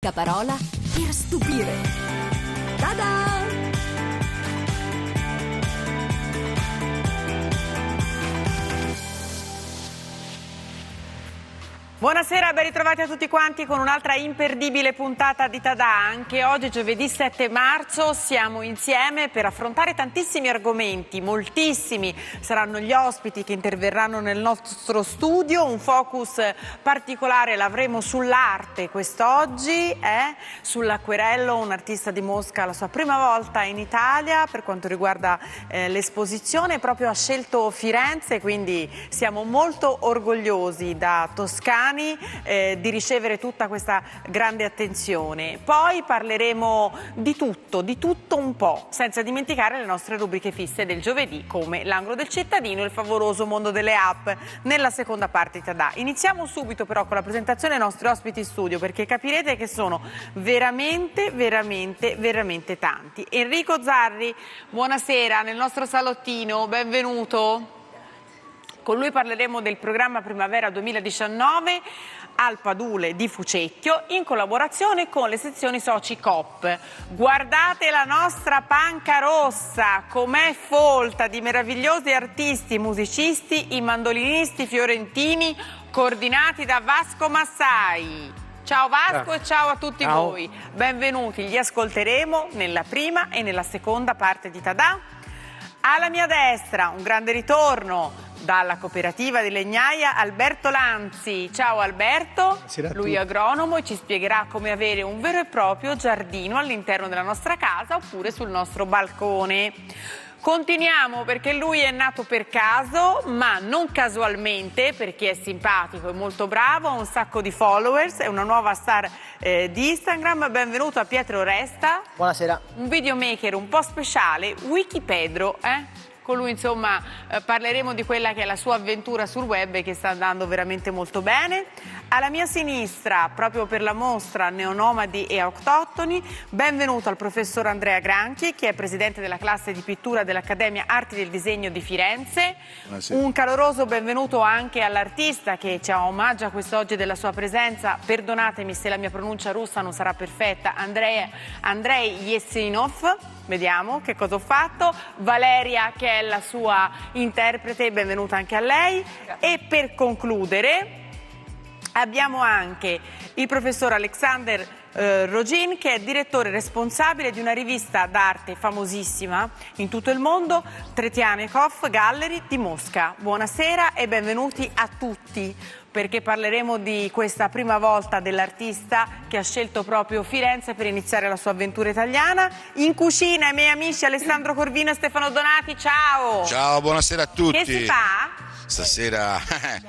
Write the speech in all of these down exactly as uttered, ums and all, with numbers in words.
Cascaparola per stupire. Ta-da! Buonasera, ben ritrovati a tutti quanti con un'altra imperdibile puntata di Ta-da. Anche oggi, giovedì sette marzo, siamo insieme per affrontare tantissimi argomenti, moltissimi saranno gli ospiti che interverranno nel nostro studio. Un focus particolare l'avremo sull'arte quest'oggi, eh? sull'Acquerello, un artista di Mosca, la sua prima volta in Italia per quanto riguarda eh, l'esposizione, proprio ha scelto Firenze, quindi siamo molto orgogliosi da toscani Eh, di ricevere tutta questa grande attenzione. Poi parleremo di tutto, di tutto un po', senza dimenticare le nostre rubriche fisse del giovedì, come l'angolo del cittadino e il favoloso mondo delle app, nella seconda parte di Ta-da. Iniziamo subito però con la presentazione dei nostri ospiti in studio, perché capirete che sono veramente, veramente, veramente tanti. Enrico Zarri, buonasera, nel nostro salottino, benvenuto. Con lui parleremo del programma Primavera duemiladiciannove al Padule di Fucecchio in collaborazione con le sezioni Soci Coop. Guardate la nostra panca rossa, com'è folta di meravigliosi artisti, musicisti, i mandolinisti fiorentini coordinati da Vasco Massai. Ciao Vasco e ciao a tutti ciao. voi. Benvenuti, li ascolteremo nella prima e nella seconda parte di Ta-da. Alla mia destra un grande ritorno dalla cooperativa di legnaia Alberto Lanzi. Ciao Alberto, lui è agronomo e ci spiegherà come avere un vero e proprio giardino all'interno della nostra casa oppure sul nostro balcone. Continuiamo perché lui è nato per caso, ma non casualmente, perché è simpatico e molto bravo, ha un sacco di followers, è una nuova star eh, di Instagram. Benvenuto a Pietro Resta. Buonasera. Un videomaker un po' speciale, Wikipedro, eh? Con lui insomma eh, parleremo di quella che è la sua avventura sul web e che sta andando veramente molto bene. Alla mia sinistra, proprio per la mostra Neonomadi e Autoctoni, benvenuto al professor Andrea Granchi, che è presidente della classe di pittura dell'Accademia Arti del Disegno di Firenze. Buonasera. Un caloroso benvenuto anche all'artista che ci omaggia quest'oggi della sua presenza. Perdonatemi se la mia pronuncia russa non sarà perfetta. Andrei, Andrei Yesinov. Vediamo che cosa ho fatto. Valeria, che è la sua interprete, benvenuta anche a lei. E per concludere abbiamo anche il professor Alexander eh, Rogin, che è direttore responsabile di una rivista d'arte famosissima in tutto il mondo, Tretianekov Gallery di Mosca. Buonasera e benvenuti a tutti, perché parleremo di questa prima volta dell'artista che ha scelto proprio Firenze per iniziare la sua avventura italiana. In cucina i miei amici Alessandro Corvino e Stefano Donati, ciao! Ciao, buonasera a tutti! Che si fa? Stasera...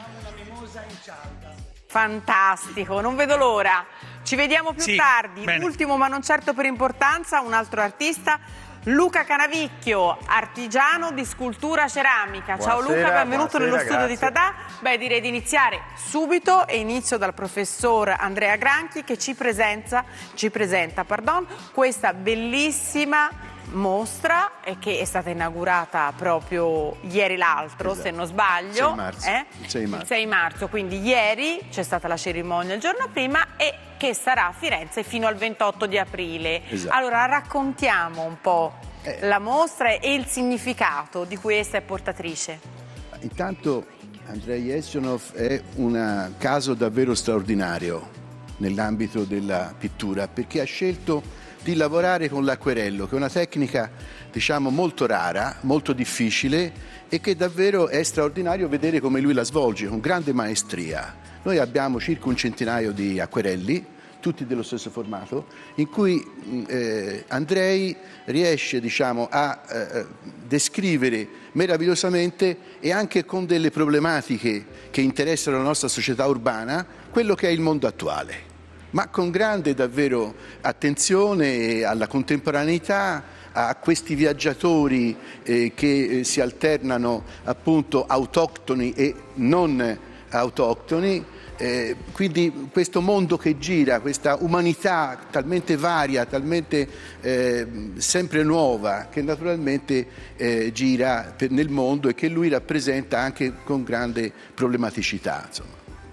Fantastico, non vedo l'ora. Ci vediamo più sì, tardi. Bene. Ultimo ma non certo per importanza, un altro artista, Luca Canavicchio, artigiano di scultura ceramica. Buonasera, ciao Luca, benvenuto buonasera, nello studio grazie. di Ta-da. Beh, direi di iniziare subito e inizio dal professor Andrea Granchi che ci presenta, ci presenta pardon, questa bellissima mostra e che è stata inaugurata proprio ieri l'altro, esatto, se non sbaglio, sei marzo. Eh? Il sei marzo. Il sei marzo, quindi ieri c'è stata la cerimonia il giorno prima e che sarà a Firenze fino al ventotto di aprile. Esatto. Allora raccontiamo un po' Eh. la mostra e il significato di cui essa è portatrice. Intanto Andrei Yesinov è un caso davvero straordinario nell'ambito della pittura, perché ha scelto di lavorare con l'acquerello, che è una tecnica, diciamo, molto rara, molto difficile e che davvero è straordinario vedere come lui la svolge con grande maestria. Noi abbiamo circa un centinaio di acquerelli, tutti dello stesso formato, in cui eh, Andrei riesce, diciamo, a eh, descrivere meravigliosamente e anche con delle problematiche che interessano la nostra società urbana quello che è il mondo attuale, ma con grande davvero attenzione alla contemporaneità, a questi viaggiatori eh, che eh, si alternano appunto autoctoni e non autoctoni. Eh, quindi questo mondo che gira, questa umanità talmente varia, talmente eh, sempre nuova, che naturalmente eh, gira per, nel mondo e che lui rappresenta anche con grande problematicità, insomma.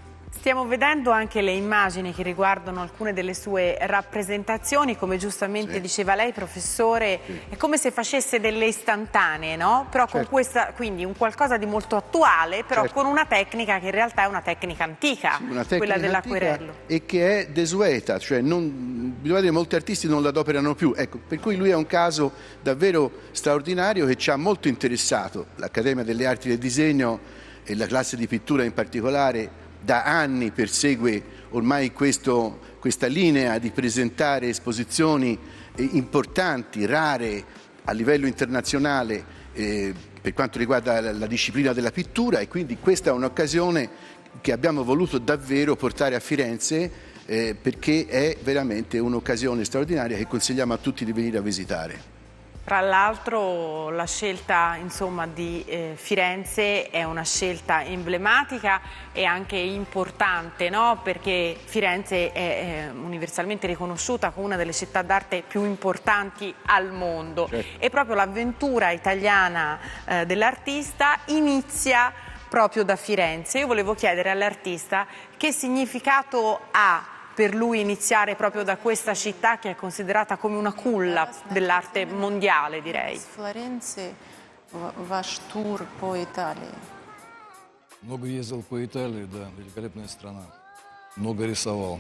Stiamo vedendo anche le immagini che riguardano alcune delle sue rappresentazioni, come giustamente sì. diceva lei, professore, sì. è come se facesse delle istantanee, no? Però certo. con questa, quindi un qualcosa di molto attuale, però certo. con una tecnica che in realtà è una tecnica antica, sì, una tecnica quella dell'acquerello. E che è desueta, cioè non, bisogna dire, molti artisti non l'adoperano più, ecco, per cui lui è un caso davvero straordinario che ci ha molto interessato, l'Accademia delle Arti del Disegno e la classe di pittura in particolare. Da anni persegue ormai questo, questa linea di presentare esposizioni importanti, rare a livello internazionale eh, per quanto riguarda la, la disciplina della pittura, e quindi questa è un'occasione che abbiamo voluto davvero portare a Firenze eh, perché è veramente un'occasione straordinaria che consigliamo a tutti di venire a visitare. Tra l'altro la scelta insomma, di eh, Firenze è una scelta emblematica e anche importante, no? Perché Firenze è, è universalmente riconosciuta come una delle città d'arte più importanti al mondo. Certo. E proprio l'avventura italiana eh, dell'artista inizia proprio da Firenze. Io volevo chiedere all'artista che significato ha per lui iniziare proprio da questa città che è considerata come una culla dell'arte mondiale, direi. Флоренции ваш тур по Италии. Много ездил по Италии, да, великолепная страна. Много рисовал,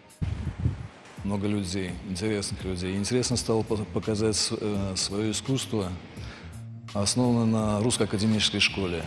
много людей, интересных людей. Интересно стало показать свое искусство, основанное на русской академической школе.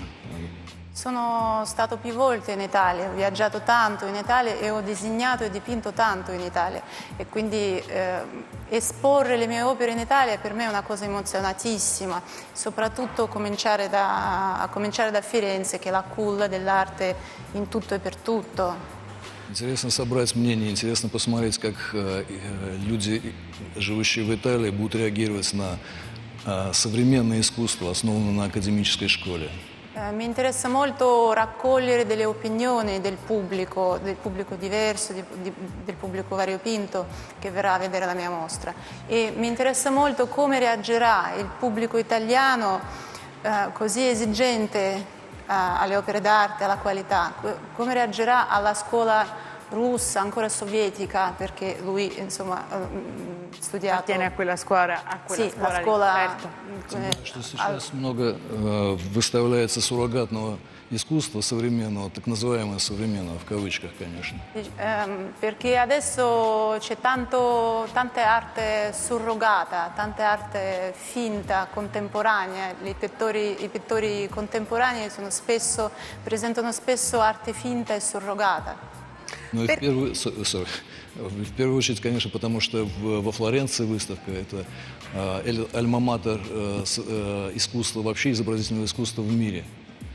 Sono stato più volte in Italia, ho viaggiato tanto in Italia e ho disegnato e dipinto tanto in Italia e quindi eh, esporre le mie opere in Italia per me è una cosa emozionatissima, soprattutto cominciare da, a cominciare da Firenze, che è la culla dell'arte in tutto e per tutto. Интересно собрать мнение, интересно посмотреть, как э, люди, живущие в Италии, будут реагировать на э, современное искусство, основанное на академической школе. Eh, mi interessa molto raccogliere delle opinioni del pubblico, del pubblico diverso, di, di, del pubblico variopinto che verrà a vedere la mia mostra, e mi interessa molto come reagirà il pubblico italiano eh, così esigente eh, alle opere d'arte, alla qualità, come reagirà alla scuola russa, ancora sovietica, perché lui insomma ha studiato. Appartiene a quella scuola, a quella sì, scuola la scuola. Certo. Что сейчас много э, выставляется суррогатного искусства современного, так называемого современного, в кавычках, конечно. Um, perché adesso c'è tanto, tante arte surrogata, tante arte finta, contemporanea. I pittori, i pittori contemporanei sono spesso, presentano spesso arte finta e surrogata. Ну, в, первую, sorry, в первую очередь, конечно, потому что в, во Флоренции выставка – это э, альма-матер э, э, искусства, вообще изобразительного искусства в мире.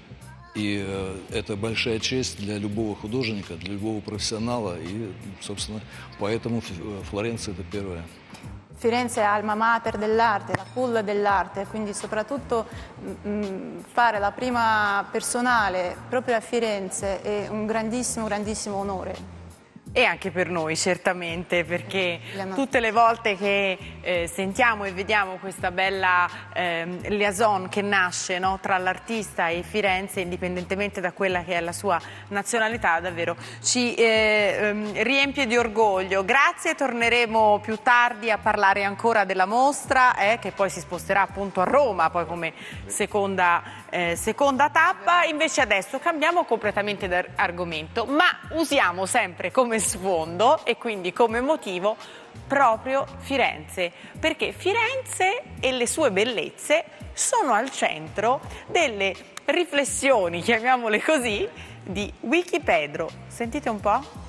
И э, это большая честь для любого художника, для любого профессионала. И, собственно, поэтому Флоренция – это первое. Firenze è alma mater dell'arte, la culla dell'arte, quindi soprattutto mh, fare la prima personale proprio a Firenze è un grandissimo, grandissimo onore. E anche per noi certamente, perché tutte le volte che eh, sentiamo e vediamo questa bella eh, liaison che nasce, no, tra l'artista e Firenze, indipendentemente da quella che è la sua nazionalità, davvero ci eh, riempie di orgoglio. Grazie, torneremo più tardi a parlare ancora della mostra eh, che poi si sposterà appunto a Roma, poi come seconda, eh, seconda tappa. Invece adesso cambiamo completamente d'argomento, ma usiamo sempre come sfondo e quindi come motivo proprio Firenze, perché Firenze e le sue bellezze sono al centro delle riflessioni, chiamiamole così, di Wikipedro. Sentite un po'?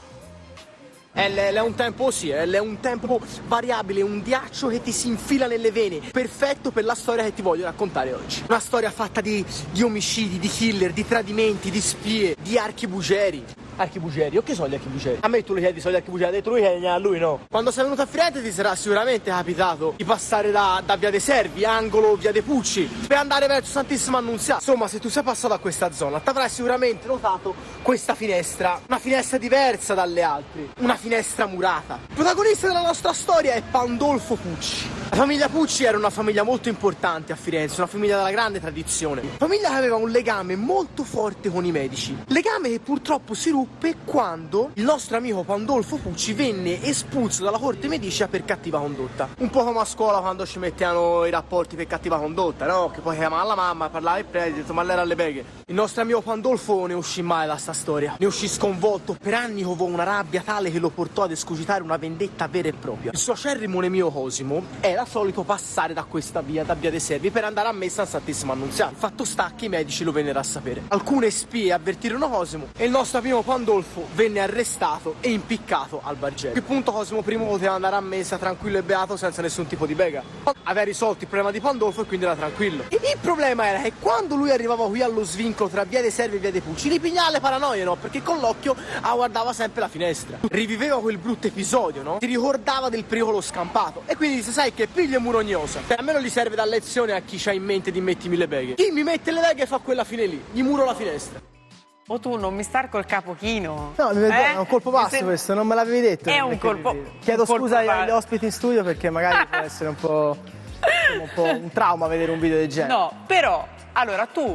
L è un tempo, sì, L è un tempo variabile, un ghiaccio che ti si infila nelle vene, perfetto per la storia che ti voglio raccontare oggi. Una storia fatta di, di omicidi, di killer, di tradimenti, di spie, di archibugeri. Archibugeri, o che sono gli archibugeri? A me tu li chiedi, sono gli archibugeri, ha detto lui che a lui no. Quando sei venuto a Firenze ti sarà sicuramente capitato di passare da, da via dei Servi, angolo via dei Pucci, per andare verso Santissima Annunziata. Insomma, se tu sei passato a questa zona, ti avrai sicuramente notato questa finestra, una finestra diversa dalle altre, una finestra murata. Il protagonista della nostra storia è Pandolfo Pucci. La famiglia Pucci era una famiglia molto importante a Firenze, una famiglia della grande tradizione, famiglia che aveva un legame molto forte con i medici, legame che purtroppo si ruppe nacque quando il nostro amico Pandolfo Pucci venne espulso dalla corte medicea per cattiva condotta. Un po' come a scuola quando ci mettevano i rapporti per cattiva condotta, no? Che poi chiamava la mamma, parlava il preside, ma lei era alle beghe. Il nostro amico Pandolfo ne uscì male da sta storia. Ne uscì sconvolto, per anni covò una rabbia tale che lo portò ad escogitare una vendetta vera e propria. Il suo acerrimo nemico Cosimo era solito passare da questa via, da via dei Servi, per andare a messa al Santissimo Annunziato. Fatto sta che i medici lo vennero a sapere. Alcune spie avvertirono Cosimo e il nostro amico Pandolfo venne arrestato e impiccato al Bargello. A quel punto Cosimo I poteva andare a messa tranquillo e beato senza nessun tipo di bega. Aveva risolto il problema di Pandolfo e quindi era tranquillo. E il problema era che quando lui arrivava qui allo svincolo tra via dei Servi e via dei Pucci, li pigliava le paranoie, no? Perché con l'occhio ah, guardava sempre la finestra. Riviveva quel brutto episodio, no? Ti ricordava del pericolo scampato. E quindi disse, sai che piglio e murognosa. Per almeno gli serve da lezione a chi c'ha in mente di mettimi le beghe. Chi mi mette le beghe fa quella fine lì, gli muro la finestra. O tu non mi star col capo chino. No, mi vedo, eh? è un colpo basso sem- questo, non me l'avevi detto. È un colpo. Chiedo un colpo scusa basso. agli ospiti in studio perché magari può essere un po', un po' un trauma vedere un video del genere. No, però, allora tu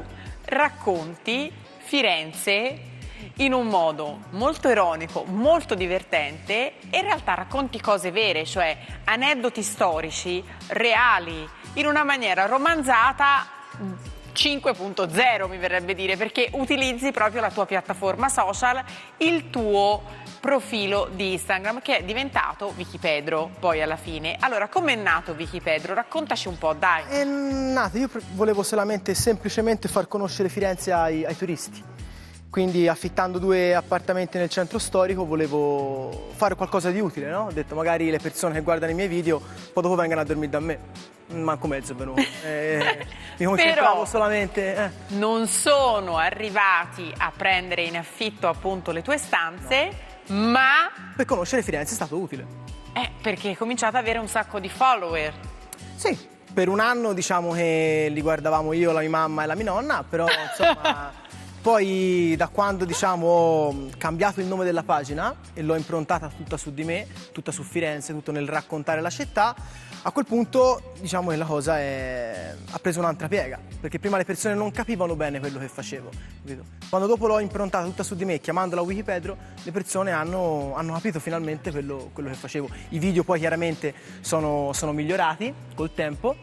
racconti Firenze in un modo molto ironico, molto divertente e in realtà racconti cose vere, cioè aneddoti storici, reali, in una maniera romanzata cinque punto zero mi verrebbe dire, perché utilizzi proprio la tua piattaforma social, il tuo profilo di Instagram che è diventato Wikipedro poi alla fine. Allora, com'è nato Wikipedro? Raccontaci un po', dai. È nato, io volevo solamente semplicemente far conoscere Firenze ai, ai turisti. Quindi affittando due appartamenti nel centro storico volevo fare qualcosa di utile, no? Ho detto magari le persone che guardano i miei video poi dopo vengono a dormire da me. Manco mezzo è venuto. Eh, mi concentravo Però solamente... Eh. non sono arrivati a prendere in affitto appunto le tue stanze, no. Ma... Per conoscere Firenze è stato utile. Eh, perché hai cominciato ad avere un sacco di follower. Sì, per un anno diciamo che li guardavamo io, la mia mamma e la mia nonna, però insomma... Poi da quando diciamo, ho cambiato il nome della pagina e l'ho improntata tutta su di me, tutta su Firenze, tutto nel raccontare la città, a quel punto diciamo che la cosa è... ha preso un'altra piega, perché prima le persone non capivano bene quello che facevo. Capito? Quando dopo l'ho improntata tutta su di me, chiamandola Wikipedro, le persone hanno, hanno capito finalmente quello, quello che facevo. I video poi chiaramente sono, sono migliorati col tempo.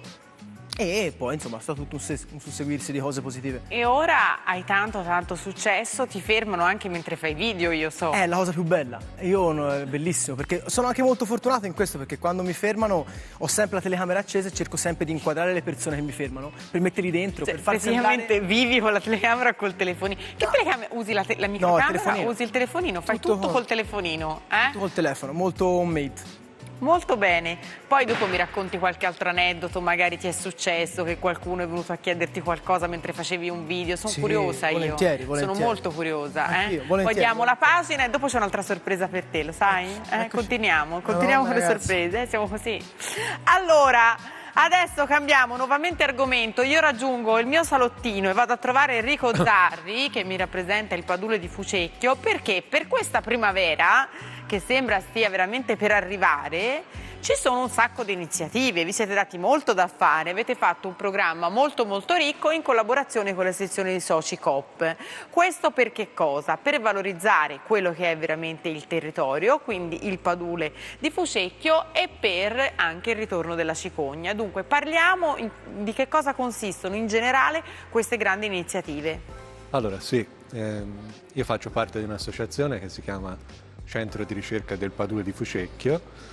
E poi insomma è stato tutto un, se- un susseguirsi di cose positive. E ora hai tanto tanto successo, ti fermano anche mentre fai video, io so. È la cosa più bella, io no, è bellissimo, perché sono anche molto fortunato in questo, perché quando mi fermano ho sempre la telecamera accesa e cerco sempre di inquadrare le persone che mi fermano, per metterli dentro, Cioè, per far praticamente sembrare... vivi con la telecamera o col telefonino. Che No. telecamera? Usi la, te- la No, il microcamera? telefonino. Usi il telefonino? Fai Tutto tutto, con- col telefonino, eh? Tutto col telefono, molto homemade. Molto bene, poi dopo mi racconti qualche altro aneddoto, magari ti è successo che qualcuno è venuto a chiederti qualcosa mentre facevi un video, sono Sì, curiosa io, volentieri, volentieri. sono molto curiosa. Anch'io, Eh? volentieri. Poi diamo la pagina e dopo c'è un'altra sorpresa per te, lo sai? Eh, Eccoci. continuiamo, continuiamo Madonna, con le ragazzi. sorprese, eh, siamo così. Allora, adesso cambiamo nuovamente argomento, io raggiungo il mio salottino e vado a trovare Enrico Zarri che mi rappresenta il Padule di Fucecchio, perché per questa primavera, che sembra stia veramente per arrivare, ci sono un sacco di iniziative, vi siete dati molto da fare, avete fatto un programma molto molto ricco in collaborazione con la sezione di Soci Coop. Questo per che cosa? Per valorizzare quello che è veramente il territorio, quindi il Padule di Fucecchio, e per anche il ritorno della cicogna. Dunque parliamo in- di che cosa consistono in generale queste grandi iniziative. Allora sì, ehm, io faccio parte di un'associazione che si chiama Centro di Ricerca del Padule di Fucecchio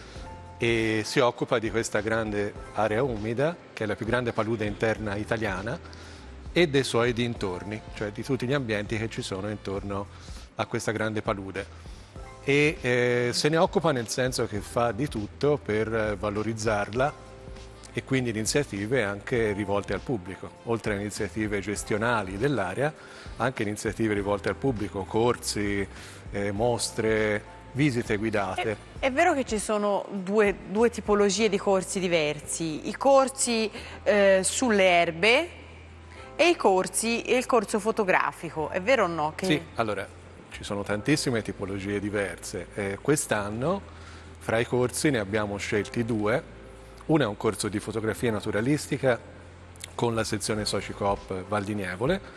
e si occupa di questa grande area umida, che è la più grande palude interna italiana, e dei suoi dintorni, cioè di tutti gli ambienti che ci sono intorno a questa grande palude. E eh, se ne occupa nel senso che fa di tutto per eh, valorizzarla, e quindi iniziative anche rivolte al pubblico, oltre a iniziative gestionali dell'area, anche iniziative rivolte al pubblico, corsi, eh, mostre, visite guidate. È, è vero che ci sono due, due tipologie di corsi diversi, i corsi eh, sulle erbe e i corsi e il corso fotografico, è vero o no? Che... Sì, allora ci sono tantissime tipologie diverse. Eh, quest'anno fra i corsi ne abbiamo scelti due. Uno è un corso di fotografia naturalistica con la sezione Soci Coop Val di Nievole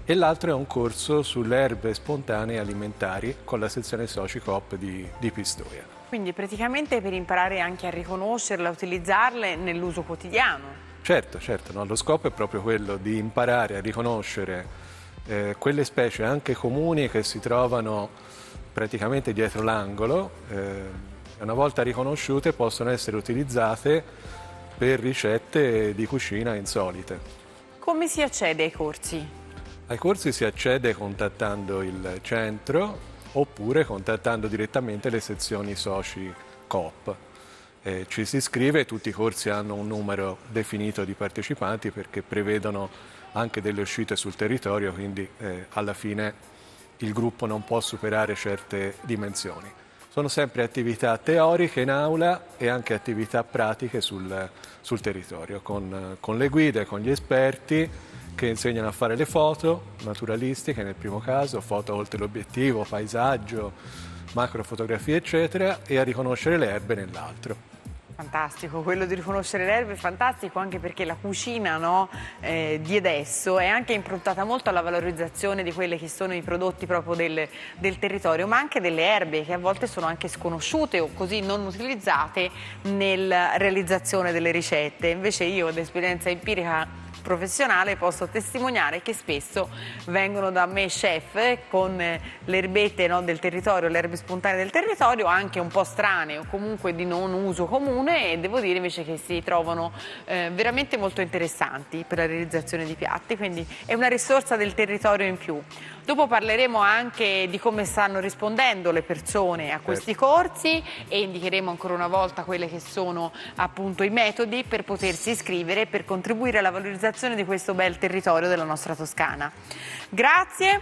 e l'altro è un corso sulle erbe spontanee alimentari con la sezione Soci Coop di, di Pistoia. Quindi praticamente per imparare anche a riconoscerle, a utilizzarle nell'uso quotidiano. Certo, certo, no? Lo scopo è proprio quello di imparare a riconoscere eh, quelle specie anche comuni che si trovano praticamente dietro l'angolo, eh, una volta riconosciute possono essere utilizzate per ricette di cucina insolite. Come si accede ai corsi? Ai corsi si accede contattando il centro oppure contattando direttamente le sezioni Soci Coop. Eh, ci si iscrive, tutti i corsi hanno un numero definito di partecipanti perché prevedono anche delle uscite sul territorio, quindi eh, alla fine il gruppo non può superare certe dimensioni. Sono sempre attività teoriche in aula e anche attività pratiche sul, sul territorio, con, con le guide, con gli esperti che insegnano a fare le foto naturalistiche nel primo caso, foto oltre l'obiettivo, paesaggio, macrofotografie eccetera, e a riconoscere le erbe nell'altro. Fantastico, quello di riconoscere le erbe è fantastico anche perché la cucina, no, eh, di adesso è anche improntata molto alla valorizzazione di quelli che sono i prodotti proprio del, del territorio, ma anche delle erbe che a volte sono anche sconosciute o così non utilizzate nella realizzazione delle ricette. Invece io, d'esperienza empirica professionale, posso testimoniare che spesso vengono da me chef con le erbette, no, del territorio, le erbe spontanee del territorio, anche un po' strane o comunque di non uso comune, e devo dire invece che si trovano eh, veramente molto interessanti per la realizzazione di piatti, quindi è una risorsa del territorio in più. Dopo parleremo anche di come stanno rispondendo le persone a questi corsi e indicheremo ancora una volta quelli che sono appunto i metodi per potersi iscrivere e per contribuire alla valorizzazione di questo bel territorio della nostra Toscana. Grazie.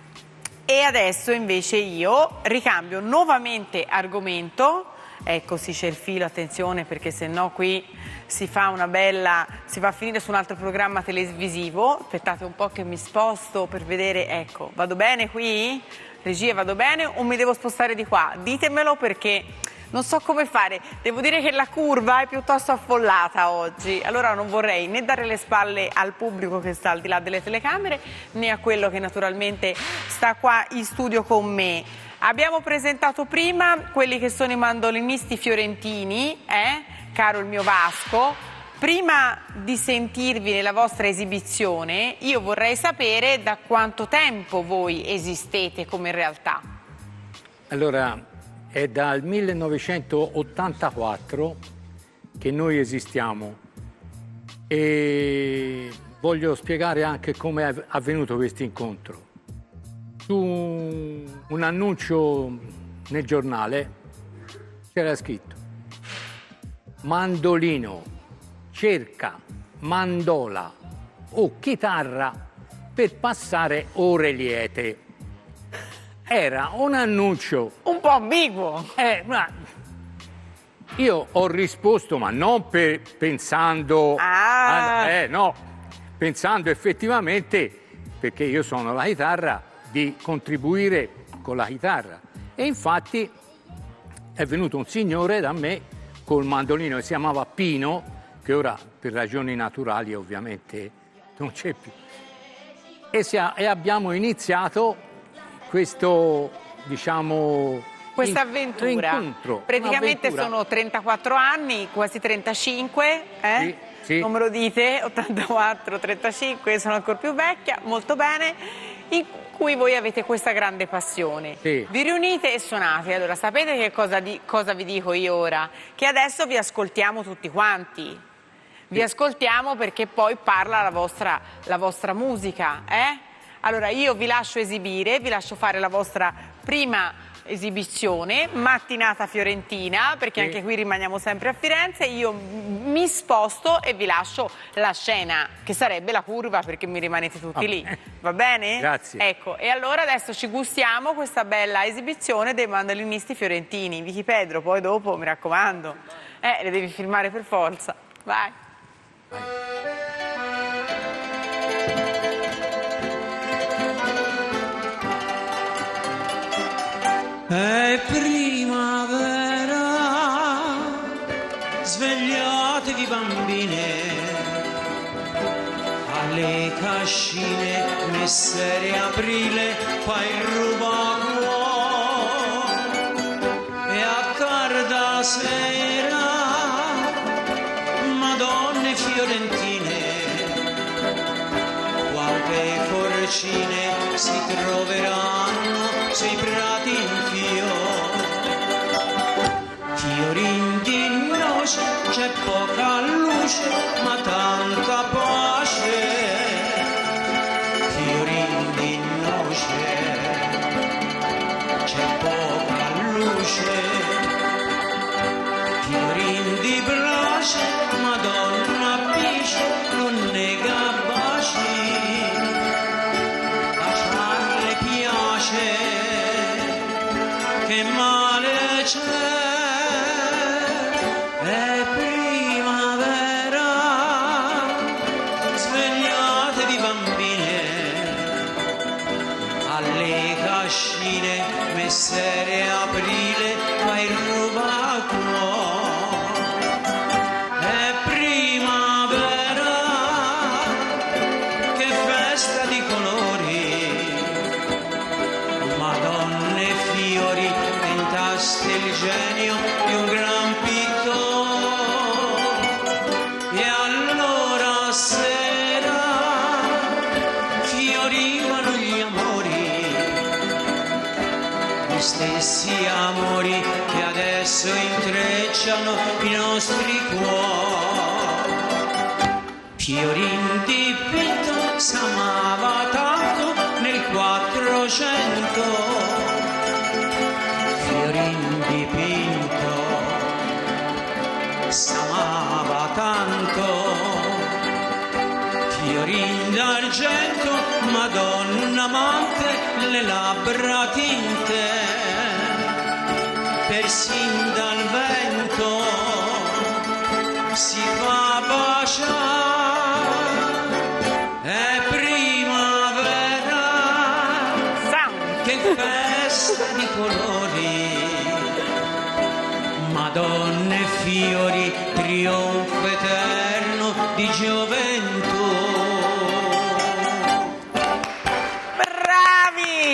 E adesso invece io ricambio nuovamente argomento. Ecco, sì, c'è il filo, attenzione, perché se no qui si fa una bella, si va a finire su un altro programma televisivo. Aspettate un po' che mi sposto per vedere, ecco, vado bene qui? Regia, vado bene o mi devo spostare di qua? Ditemelo perché non so come fare. Devo dire che la curva è piuttosto affollata oggi, allora non vorrei né dare le spalle al pubblico che sta al di là delle telecamere, né a quello che naturalmente sta qua in studio con me. Abbiamo presentato prima quelli che sono i mandolinisti fiorentini, eh? Caro il mio Vasco. Prima di sentirvi nella vostra esibizione, io vorrei sapere da quanto tempo voi esistete come realtà. Allora, è dal millenovecentottantaquattro che noi esistiamo e voglio spiegare anche come è avvenuto questo incontro. Su un annuncio nel giornale c'era scritto: mandolino cerca mandola o chitarra per passare ore liete. Era un annuncio un po' ambiguo. Eh, ma io ho risposto, ma non per, pensando, ah. a, eh, no, pensando effettivamente, perché io suono la chitarra, di contribuire con la chitarra. E infatti è venuto un signore da me col mandolino che si chiamava Pino, che ora per ragioni naturali ovviamente non c'è più. E, si ha, e abbiamo iniziato questo, diciamo, questa avventura. Incontro, praticamente sono trentaquattro anni, quasi trentacinque, eh? Sì, sì. Non me lo dite, ottantaquattro, trentacinque, sono ancora più vecchia, molto bene, in cui voi avete questa grande passione. Sì. Vi riunite e suonate. Allora, sapete che cosa, di, cosa vi dico io ora? Che adesso vi ascoltiamo tutti quanti. Vi sì. ascoltiamo perché poi parla la vostra, la vostra musica, eh? Allora, io vi lascio esibire, vi lascio fare la vostra prima esibizione, mattinata fiorentina, perché sì. anche qui rimaniamo sempre a Firenze. Io mi sposto e vi lascio la scena, che sarebbe la curva, perché mi rimanete tutti lì. Va bene? Grazie. Ecco, e allora adesso ci gustiamo questa bella esibizione dei mandolinisti fiorentini. Vicky Pedro, poi dopo, mi raccomando, eh, le devi filmare per forza. Vai. Vai. È primavera, svegliatevi bambine, alle cascine messere aprile fai il rubacuore e a tarda sera madonne fiorentine quante forcine si troveranno sui prati in fiore, fiorin di noce, c'è poca luce ma tanta pace, fiorin di noce, c'è poca luce, fiorin di brace, madonna bice, non nega baci, lasciarle piace, che male c'è. È primavera, svegliatevi bambine, alle cascine messere aprile fa il rubacuore. È primavera, che festa di colori, madonne e fiori, tentaste il genio di un gran pittore. E allora sera fiorivano gli amori, gli stessi amori che adesso intrecciano i nostri cuori. Fiorin dipinto s'amava tanto nel quattrocento, fiorin dipinto s'amava tanto, fiorin d'argento, madonna amante, le labbra tinte, persin dal vento si fa baciare. È primavera, che festa di colori, madonne e fiori, trionfo eterno di gioventù. Bravi!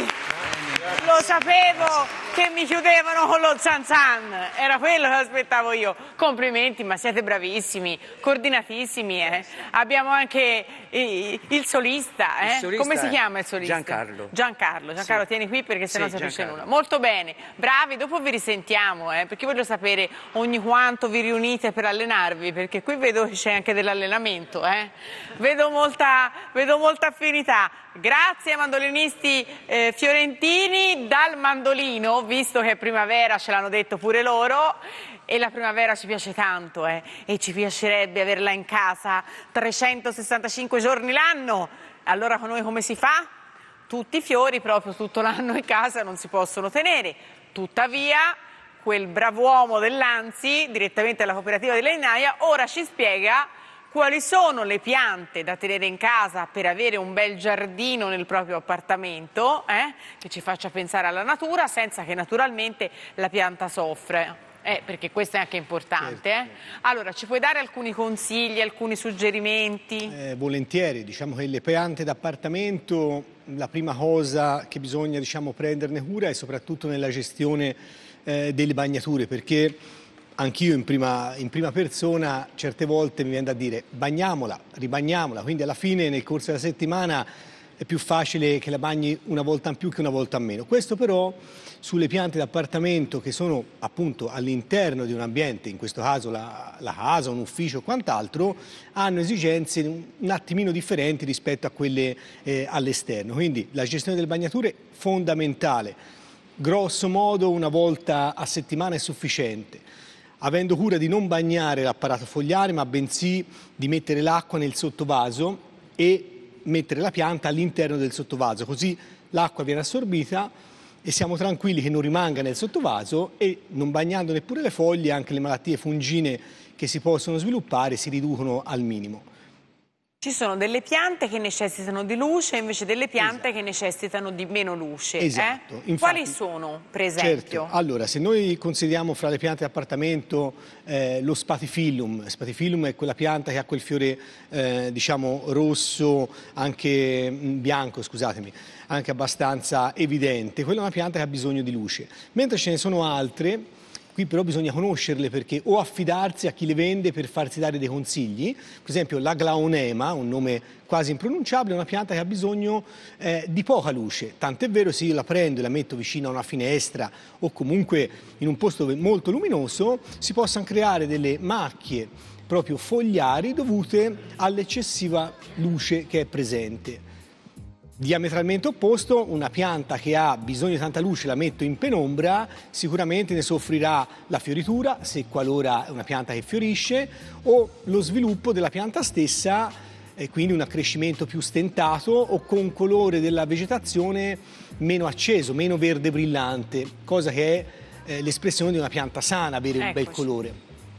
Lo sapevo che mi chiudevano con lo zan zan, era quello che aspettavo io. Complimenti, ma siete bravissimi, coordinatissimi. Eh. Abbiamo anche il, il, solista, eh. il solista. Come si chiama il solista? Giancarlo. Giancarlo, Giancarlo sì. Tieni qui perché sennò sì, si capisce Giancarlo. nulla. Molto bene, bravi, dopo vi risentiamo, eh, perché voglio sapere ogni quanto vi riunite per allenarvi, perché qui vedo che c'è anche dell'allenamento, eh. Vedo molta, vedo molta affinità. Grazie ai mandolinisti eh, fiorentini dal mandolino, visto che è primavera, ce l'hanno detto pure loro, e la primavera ci piace tanto, eh, e ci piacerebbe averla in casa trecentosessantacinque giorni l'anno. Allora con noi come si fa? Tutti i fiori proprio tutto l'anno in casa non si possono tenere, tuttavia quel brav'uomo dell'Anzi, direttamente alla cooperativa di Legnaia, ora ci spiega quali sono le piante da tenere in casa per avere un bel giardino nel proprio appartamento, eh, che ci faccia pensare alla natura senza che naturalmente la pianta soffra. Eh, perché questo è anche importante. Eh? Allora, ci puoi dare alcuni consigli, alcuni suggerimenti? Eh, volentieri, diciamo che le piante d'appartamento, la prima cosa che bisogna, diciamo, prenderne cura è soprattutto nella gestione eh, delle bagnature, perché anch'io in prima, in prima persona certe volte mi viene da dire bagniamola, ribagniamola, quindi alla fine nel corso della settimana è più facile che la bagni una volta in più che una volta in meno. Questo però sulle piante d'appartamento che sono appunto all'interno di un ambiente, in questo caso la, la casa, un ufficio o quant'altro, hanno esigenze un attimino differenti rispetto a quelle eh, all'esterno. Quindi la gestione delle bagnature è fondamentale, grosso modo una volta a settimana è sufficiente, avendo cura di non bagnare l'apparato fogliare ma bensì di mettere l'acqua nel sottovaso e mettere la pianta all'interno del sottovaso, così l'acqua viene assorbita e siamo tranquilli che non rimanga nel sottovaso e non bagnando neppure le foglie anche le malattie fungine che si possono sviluppare si riducono al minimo. Ci sono delle piante che necessitano di luce e invece delle piante esatto. che necessitano di meno luce. Esatto. Eh? Infatti, quali sono, per esempio? Certo. Allora, se noi consideriamo fra le piante d'appartamento eh, lo spatifillum, spatifillum è quella pianta che ha quel fiore, eh, diciamo, rosso, anche mh, bianco, scusatemi, anche abbastanza evidente. Quella è una pianta che ha bisogno di luce. Mentre ce ne sono altre. Qui però bisogna conoscerle perché o affidarsi a chi le vende per farsi dare dei consigli, per esempio la glaonema, un nome quasi impronunciabile, è una pianta che ha bisogno eh, di poca luce, tant'è vero se io la prendo e la metto vicino a una finestra o comunque in un posto molto luminoso, si possano creare delle macchie proprio fogliari dovute all'eccessiva luce che è presente. Diametralmente opposto, una pianta che ha bisogno di tanta luce la metto in penombra, sicuramente ne soffrirà la fioritura, se qualora è una pianta che fiorisce, o lo sviluppo della pianta stessa, e quindi un accrescimento più stentato o con colore della vegetazione meno acceso, meno verde brillante, cosa che è eh, l'espressione di una pianta sana, avere un bel colore.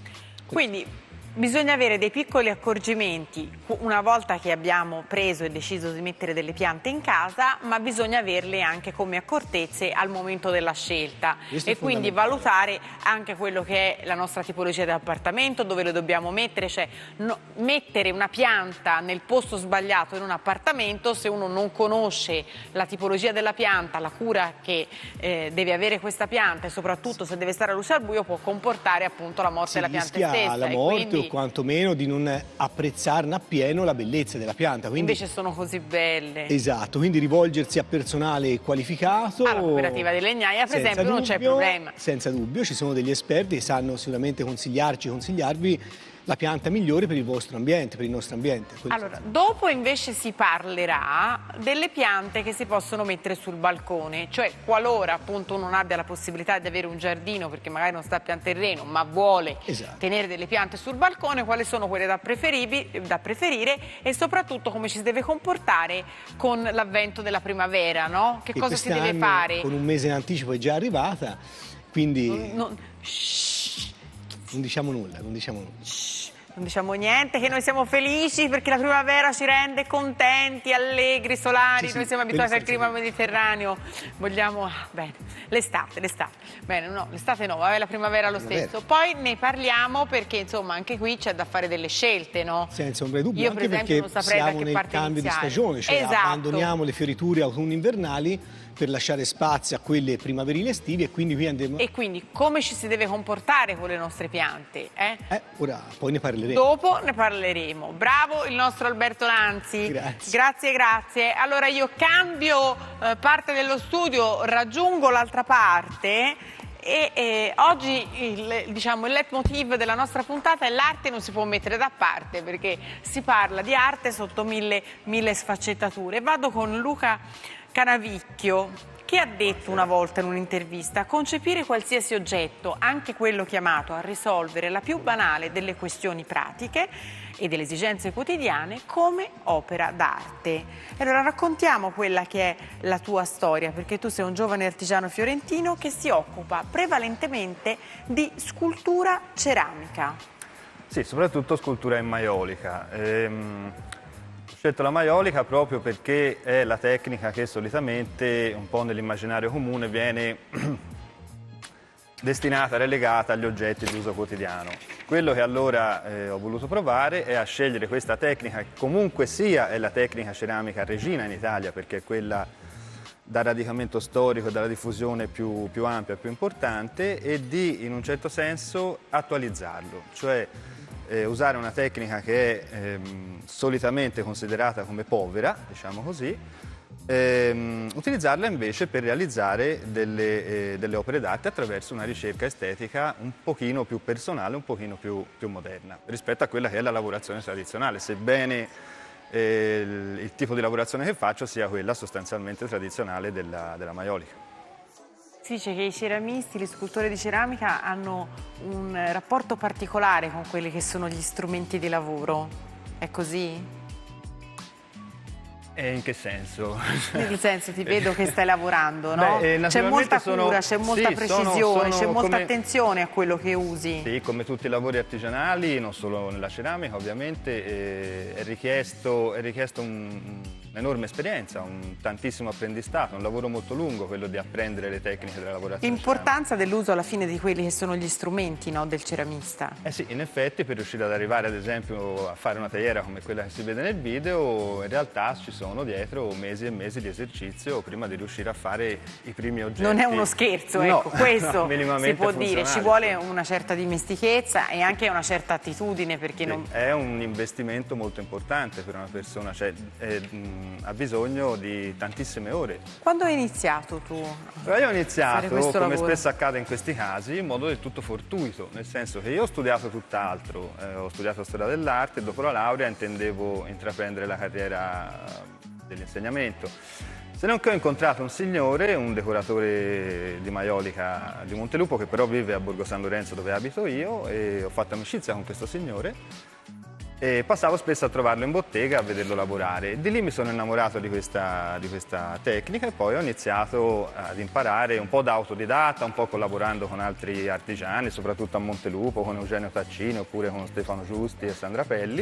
Quindi bisogna avere dei piccoli accorgimenti una volta che abbiamo preso e deciso di mettere delle piante in casa, ma bisogna averle anche come accortezze al momento della scelta e quindi valutare anche quello che è la nostra tipologia di appartamento, dove lo dobbiamo mettere, cioè no, mettere una pianta nel posto sbagliato in un appartamento, se uno non conosce la tipologia della pianta, la cura che eh, deve avere questa pianta e soprattutto se deve stare a luce al buio, può comportare appunto la morte si della pianta stessa. La morte e quindi o quantomeno di non apprezzarne appieno la bellezza della pianta. Quindi, invece sono così belle. Esatto, quindi rivolgersi a personale qualificato. Alla cooperativa di legnaia, per esempio, dubbio, non c'è problema. Senza dubbio, ci sono degli esperti che sanno sicuramente consigliarci, consigliarvi la pianta migliore per il vostro ambiente, per il nostro ambiente. Allora, dopo invece si parlerà delle piante che si possono mettere sul balcone, cioè qualora appunto uno non abbia la possibilità di avere un giardino perché magari non sta a pian terreno ma vuole esatto. tenere delle piante sul balcone, quali sono quelle da, da preferire e soprattutto come ci si deve comportare con l'avvento della primavera, no? Che e cosa si deve fare? Con un mese in anticipo è già arrivata, quindi non, non... non diciamo nulla, non diciamo nulla. Non diciamo niente, che noi siamo felici perché la primavera ci rende contenti, allegri, solari, sì, sì, noi siamo abituati al clima mediterraneo, vogliamo, ah, bene, l'estate, l'estate, bene, no, l'estate no, vabbè, la primavera lo stesso, poi ne parliamo perché insomma anche qui c'è da fare delle scelte, no? Senza ombra di dubbio, io anche per esempio non saprei siamo da che nel parte cambio iniziare. di stagione, cioè esatto. abbandoniamo le fioriture autunno-invernali per lasciare spazio a quelle primaverili estivi e quindi qui andiamo... E quindi come ci si deve comportare con le nostre piante? Eh? Eh, ora poi ne parleremo. Dopo ne parleremo. Bravo il nostro Alberto Lanzi. Grazie. Grazie, grazie. Allora io cambio eh, parte dello studio, raggiungo l'altra parte e eh, oggi il, diciamo, il leitmotiv della nostra puntata è l'arte non si può mettere da parte perché si parla di arte sotto mille, mille sfaccettature. Vado con Luca Canavicchio, che ha detto una volta in un'intervista: concepire qualsiasi oggetto, anche quello chiamato a risolvere la più banale delle questioni pratiche e delle esigenze quotidiane, come opera d'arte. Allora raccontiamo quella che è la tua storia, perché tu sei un giovane artigiano fiorentino che si occupa prevalentemente di scultura ceramica. Sì, soprattutto scultura in maiolica. Ehm... Ho scelto la maiolica proprio perché è la tecnica che solitamente un po' nell'immaginario comune viene destinata, relegata agli oggetti di uso quotidiano. Quello che allora eh, ho voluto provare è a scegliere questa tecnica, che comunque sia è la tecnica ceramica regina in Italia, perché è quella dal radicamento storico e dalla diffusione più, più ampia e più importante, e di in un certo senso attualizzarlo, cioè Eh, usare una tecnica che è ehm, solitamente considerata come povera, diciamo così, ehm, utilizzarla invece per realizzare delle, eh, delle opere d'arte attraverso una ricerca estetica un pochino più personale, un pochino più, più moderna rispetto a quella che è la lavorazione tradizionale, sebbene eh, il, il tipo di lavorazione che faccio sia quella sostanzialmente tradizionale della, della maiolica. Si dice che i ceramisti, gli scultori di ceramica hanno un rapporto particolare con quelli che sono gli strumenti di lavoro. È così? E in che senso? Nel senso, ti vedo che stai lavorando, no? Beh, eh, c'è molta sono- cura, c'è molta sì, precisione, sono- sono c'è molta come- attenzione a quello che usi. Sì, come tutti i lavori artigianali, non solo nella ceramica ovviamente, eh, è richiesto, è richiesto un- un'enorme esperienza, un tantissimo apprendistato, un lavoro molto lungo quello di apprendere le tecniche della lavorazione L'importanza dell'uso alla fine di quelli che sono gli strumenti, no, del ceramista. Eh sì, in effetti per riuscire ad arrivare ad esempio a fare una teiera come quella che si vede nel video, in realtà ci sono dietro mesi e mesi di esercizio prima di riuscire a fare i primi oggetti. Non è uno scherzo, No, ecco, questo no, minimamente si può dire, ci funzionali. vuole una certa dimestichezza e anche una certa attitudine perché Sì, non... è un investimento molto importante per una persona, cioè è, mh, ha bisogno di tantissime ore. Quando hai iniziato tu? Però io ho fare iniziato, questo come lavoro? spesso accade in questi casi, in modo del tutto fortuito, nel senso che io ho studiato tutt'altro, eh, ho studiato storia dell'arte e dopo la laurea intendevo intraprendere la carriera dell'insegnamento. Se non che ho incontrato un signore, un decoratore di maiolica di Montelupo, che però vive a Borgo San Lorenzo dove abito io, e ho fatto amicizia con questo signore e passavo spesso a trovarlo in bottega a vederlo lavorare. Di lì mi sono innamorato di questa, di questa tecnica e poi ho iniziato ad imparare un po' da autodidatta, un po' collaborando con altri artigiani, soprattutto a Montelupo, con Eugenio Taccini oppure con Stefano Giusti e Sandra Pelli.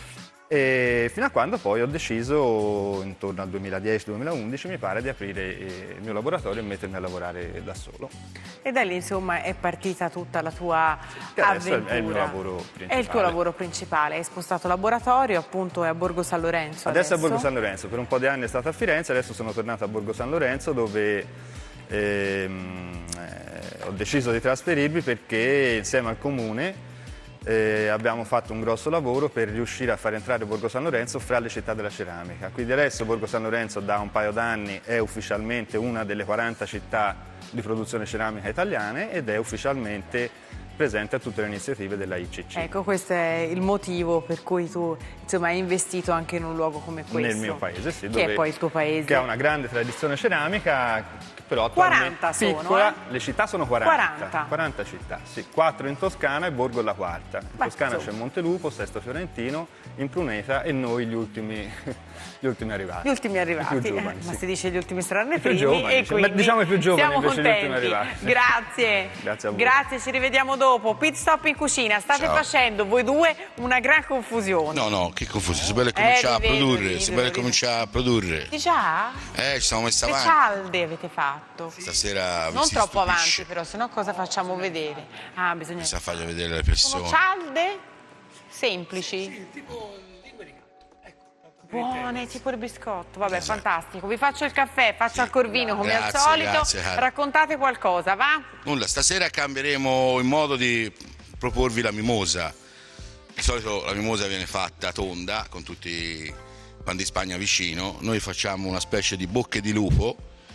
E fino a quando poi ho deciso, intorno al duemiladieci duemilaundici, mi pare, di aprire il mio laboratorio e mettermi a lavorare da solo. E da lì insomma è partita tutta la tua Che adesso avventura. è il mio lavoro principale. È il tuo lavoro principale, hai spostato laboratorio, appunto è a Borgo San Lorenzo. Adesso è a Borgo San Lorenzo, per un po' di anni è stato a Firenze, adesso sono tornato a Borgo San Lorenzo dove ehm, eh, ho deciso di trasferirmi perché insieme al comune Eh, abbiamo fatto un grosso lavoro per riuscire a far entrare Borgo San Lorenzo fra le città della ceramica. Quindi adesso Borgo San Lorenzo da un paio d'anni è ufficialmente una delle quaranta città di produzione ceramica italiane ed è ufficialmente presente a tutte le iniziative della I C C. Ecco, questo è il motivo per cui tu insomma hai investito anche in un luogo come questo. Nel mio paese, sì. Che dove, è poi il tuo paese. Che ha una grande tradizione ceramica, che però attualmente quaranta sono, piccola. eh? Le città sono quaranta. quaranta. quaranta città, sì. quattro in Toscana e Borgo è la quarta. In Beh, Toscana insomma. c'è Montelupo, Sesto Fiorentino, Impruneta e noi gli ultimi, gli ultimi arrivati. Gli ultimi arrivati, I più giovani, eh, sì. ma si dice gli ultimi saranno i più primi giovani, e sì. quindi Beh, diciamo i più giovani siamo invece gli ultimi contenti. arrivati. Grazie. Grazie a voi. Grazie, ci rivediamo dopo. Pit stop in cucina, state Ciao. facendo voi due una gran confusione. No, no, che confusione, si può cominciare Eh, a li vedo, li produrre, vedo, si li può vedo. cominciare a produrre. Di già? Eh, ci siamo messi Che avanti. cialde avete fatto? Stasera Non vi si troppo stupisce. avanti però, sennò cosa facciamo vedere? Ah, bisogna... Sa fargli vedere le Sono persone. cialde? Semplici? Buone, tipo il biscotto. Vabbè, fantastico. Vi faccio il caffè, faccio al corvino come al Grazie, solito. grazie, cara. Raccontate qualcosa, va? Nulla, stasera cambieremo il modo di proporvi la mimosa. Di solito la mimosa viene fatta tonda, con tutti i pan di Spagna vicino. Noi facciamo una specie di bocche di lupo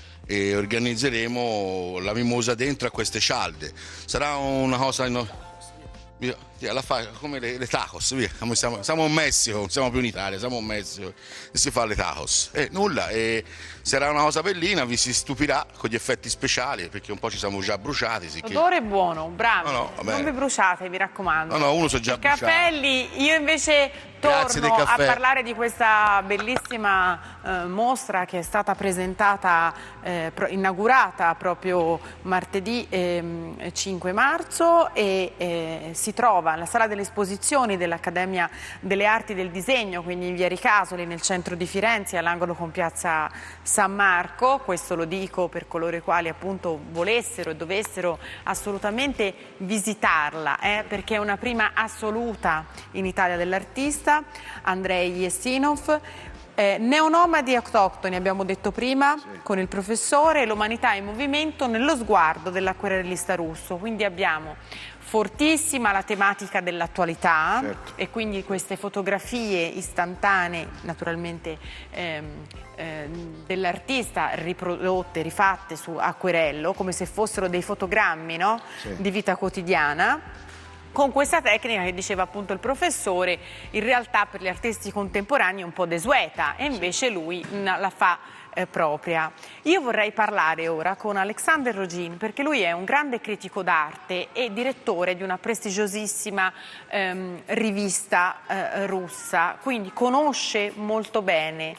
e organizzeremo la mimosa dentro a queste cialde. Sarà una cosa... in- via, via, la fa come le, le tacos, via. Siamo, siamo, siamo in Messico, non siamo più in Italia, siamo in Messico e si fa le tacos. E nulla, e sarà una cosa bellina, vi si stupirà con gli effetti speciali, perché un po' ci siamo già bruciati. Sicché... L'odore è buono, bravi. No, no, va bene. Non vi bruciate, mi raccomando. No, no, uno so già I cappelli, io invece Grazie torno del a caffè. parlare di questa bellissima eh, mostra che è stata presentata, eh, pro- inaugurata proprio martedì ehm, cinque marzo e eh, si trova alla sala delle esposizioni dell'Accademia delle Arti del Disegno, quindi in via Ricasoli, nel centro di Firenze, all'angolo con piazza San Marco. Questo lo dico per coloro i quali appunto volessero e dovessero assolutamente visitarla, eh, perché è una prima assoluta in Italia dell'artista, Andrei Jessinov. Eh, neonomadi autoctoni, abbiamo detto prima, sì, con il professore, l'umanità in movimento nello sguardo dell'acquerellista russo. Quindi abbiamo fortissima la tematica dell'attualità, certo, e quindi queste fotografie istantanee, naturalmente ehm, ehm, dell'artista, riprodotte, rifatte su acquerello, come se fossero dei fotogrammi, no? Sì, di vita quotidiana, con questa tecnica che diceva appunto il professore, in realtà per gli artisti contemporanei è un po' desueta e invece lui la fa eh, propria. Io vorrei parlare ora con Alexander Rogin, perché lui è un grande critico d'arte e direttore di una prestigiosissima ehm, rivista eh, russa, quindi conosce molto bene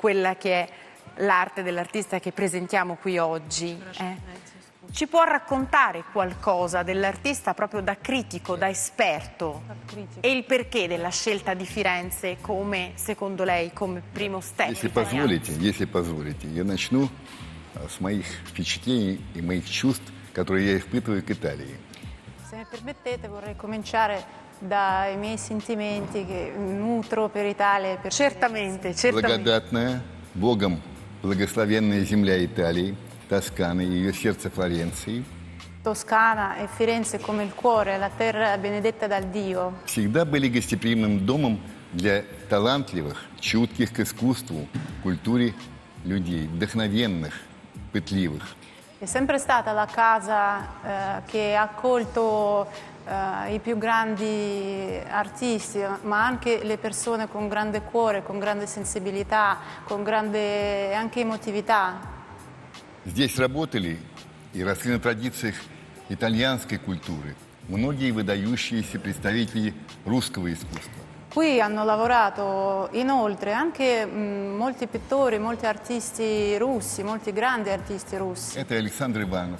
quella che è l'arte dell'artista che presentiamo qui oggi. Eh? Ci può raccontare qualcosa dell'artista proprio da critico, da esperto, e il perché della scelta di Firenze come, secondo lei, come primo step? Если позволите, если позволите, я начну с моих впечатлений и моих чувств, которые я испытываю к Италии. Se mi permettete vorrei cominciare dai miei sentimenti che nutro per Italia e per Certamente, certamente. Благодатная, Богом благословенная земля Италии, Тосканы и ее сердце Флоренции. Toscana e Firenze come il cuore, la terra benedetta dal Dio. Всегда были гостеприимным домом для талантливых, чутких к искусству, культуре людей, вдохновенных, пытливых. È sempre stata la casa eh, che ha accolto eh, i più grandi artisti, ma anche le persone con grande cuore, con grande sensibilità, con grande anche emotività. Здесь работали и росли на традициях итальянской культуры многие выдающиеся представители русского искусства. Qui hanno lavorato inoltre anche mh, molti pittori, molti artisti russi, molti grandi artisti russi. Это Александр Иванов,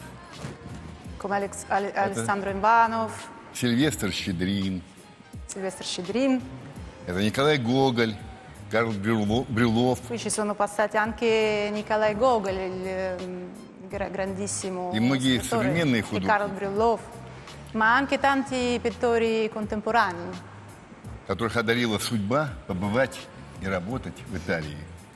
Come Alex, Ale, Alessandro Ivanov, Сильвестр Щедрин, Silvestro Scedrin. это Николай Гоголь, Карл Брюлов. Qui ci sono passati anche Nikolai Gogol, il gra- grandissimo И многие scrittore, современные e художники, Karl Brюллов, ma anche tanti pittori contemporanei. которых одарила судьба побывать и работать в Италии.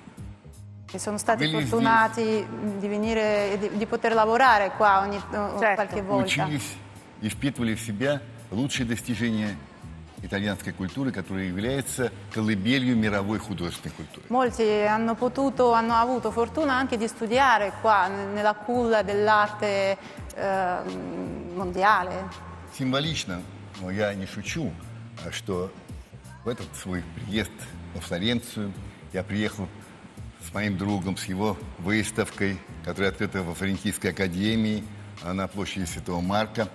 Che sono stati Quelli fortunati di venire e di, di poter lavorare qua ogni Certo. qualche volta. Учились и впитывали в себя лучшие достижения итальянской культуры, которая является колыбелью мировой художественной культуры. Molti hanno potuto, hanno avuto fortuna anche di studiare qua, n- nella culla dell'arte eh, mondiale. Символично, но я не шучу, что в этот свой приезд во Флоренцию я приехал с моим другом, с его выставкой, которая открыта во Флорентийской академии на площади Святого Марка.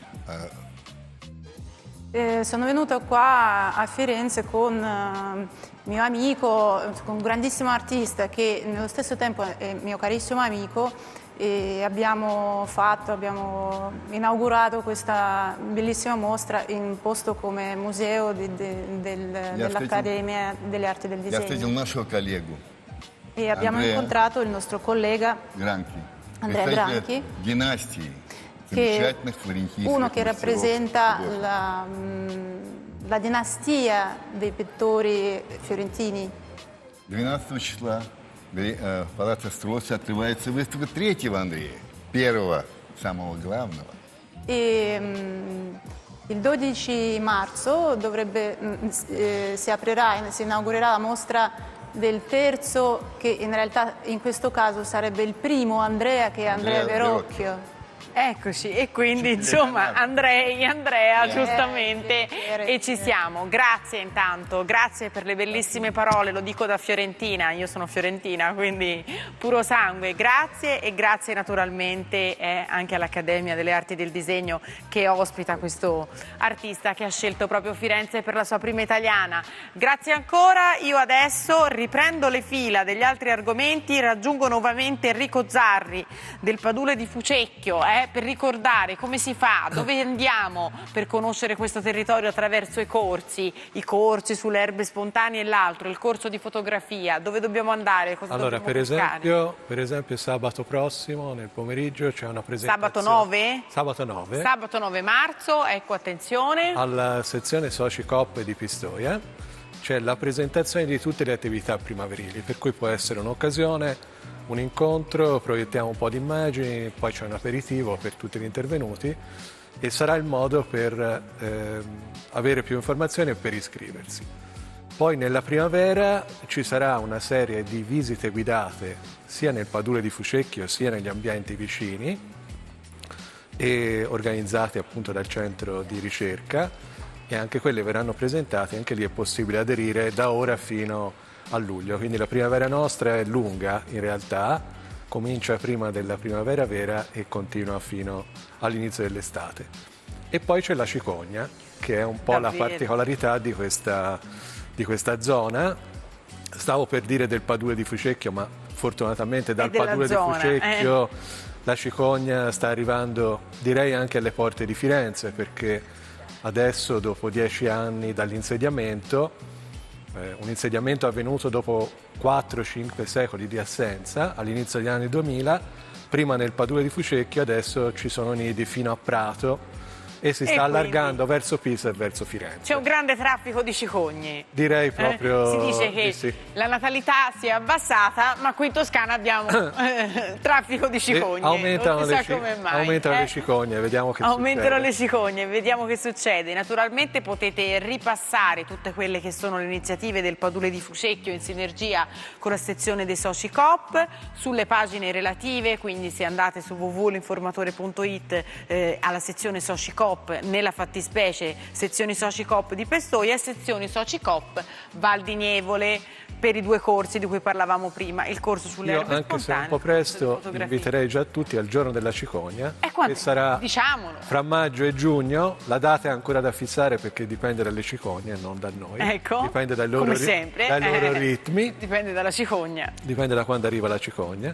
Eh, sono venuta qua a Firenze con eh, mio amico, con un grandissimo artista che nello stesso tempo è mio carissimo amico, e abbiamo fatto, abbiamo inaugurato questa bellissima mostra in un posto come museo di- de- del- dell'Accademia delle Arti del Я встретил Disegno, нашего коллегу e abbiamo Andrea. incontrato il nostro collega Гранки, Andrea представителя Granchi, династии che замечательных флорентийских uno che мастеров, rappresenta художников. la, mh, la dinastia dei pittori fiorentini. двенадцатого числа в Палаццо Строзzi открывается выставка третьего Андрея, первого, самого главного. E, mh, il dodici marzo dovrebbe, mh, s- eh, si aprirà, si inaugurerà la mostra del terzo, che in realtà in questo caso sarebbe il primo Andrea, che è Andrea Andrea Verrocchio. Eccoci, e quindi insomma Andrei, Andrea, Eh, giustamente, eh, e ci siamo. Grazie intanto, grazie per le bellissime parole, lo dico da fiorentina, io sono fiorentina, quindi puro sangue. Grazie, e grazie naturalmente eh, anche all'Accademia delle Arti del Disegno che ospita questo artista che ha scelto proprio Firenze per la sua prima italiana. Grazie ancora, io adesso riprendo le fila degli altri argomenti, raggiungo nuovamente Enrico Zarri del Padule di Fucecchio, eh, per ricordare come si fa, dove andiamo per conoscere questo territorio attraverso i corsi, i corsi sulle erbe spontanee e l'altro, il corso di fotografia, dove dobbiamo andare, cosa Allora, dobbiamo per buscare? esempio, per esempio sabato prossimo, nel pomeriggio, c'è una presentazione. Sabato nove? Sabato nove. Sabato nove marzo, ecco, attenzione. Alla sezione Soci Coop di Pistoia c'è la presentazione di tutte le attività primaverili, per cui può essere un'occasione, un incontro, proiettiamo un po' di immagini, poi c'è un aperitivo per tutti gli intervenuti e sarà il modo per ehm, avere più informazioni e per iscriversi. Poi nella primavera ci sarà una serie di visite guidate sia nel Padule di Fucecchio sia negli ambienti vicini, e organizzate appunto dal centro di ricerca, e anche quelle verranno presentate, anche lì è possibile aderire da ora fino a luglio, quindi la primavera nostra è lunga in realtà, comincia prima della primavera vera e continua fino all'inizio dell'estate. E poi c'è la cicogna, che è un po' la Davvero? particolarità di questa, di questa zona. stavo per dire del Padule di Fucecchio, ma fortunatamente dal della Padule zona, di Fucecchio eh. la cicogna sta arrivando, direi, anche alle porte di Firenze, perché adesso, dopo dieci anni dall'insediamento, eh, un insediamento avvenuto dopo quattro cinque secoli di assenza, all'inizio degli anni duemila, prima nel Padule di Fucecchio, adesso ci sono nidi fino a Prato, e si sta E allargando verso Pisa e verso Firenze. C'è un grande traffico di cicogni. Direi proprio Eh, si dice che di sì. la natalità si è abbassata, ma qui in Toscana abbiamo eh, traffico di cicogne. E aumentano, non si le, sa ci- come mai. aumentano eh. le cicogne, vediamo che Aumentano succede. le cicogne, vediamo che succede. Naturalmente potete ripassare tutte quelle che sono le iniziative del Padule di Fucecchio in sinergia con la sezione dei soci Coop sulle pagine relative, quindi se andate su w w w punto l'informatore punto it eh, alla sezione soci Coop, nella fattispecie sezioni soci Coop di Pistoia e sezioni soci Coop Val di Nievole, per i due corsi di cui parlavamo prima, il corso sulle Io, erbe anche se è un spontanee, po' presto, fotografie. inviterei già tutti al giorno della cicogna, E quando? che sarà Diciamolo. fra maggio e giugno. La data è ancora da fissare perché dipende dalle cicogne, non da noi. Ecco, dipende dai loro, come ri- sempre, dai loro eh, ritmi, dipende dalla cicogna. dipende da quando arriva la cicogna.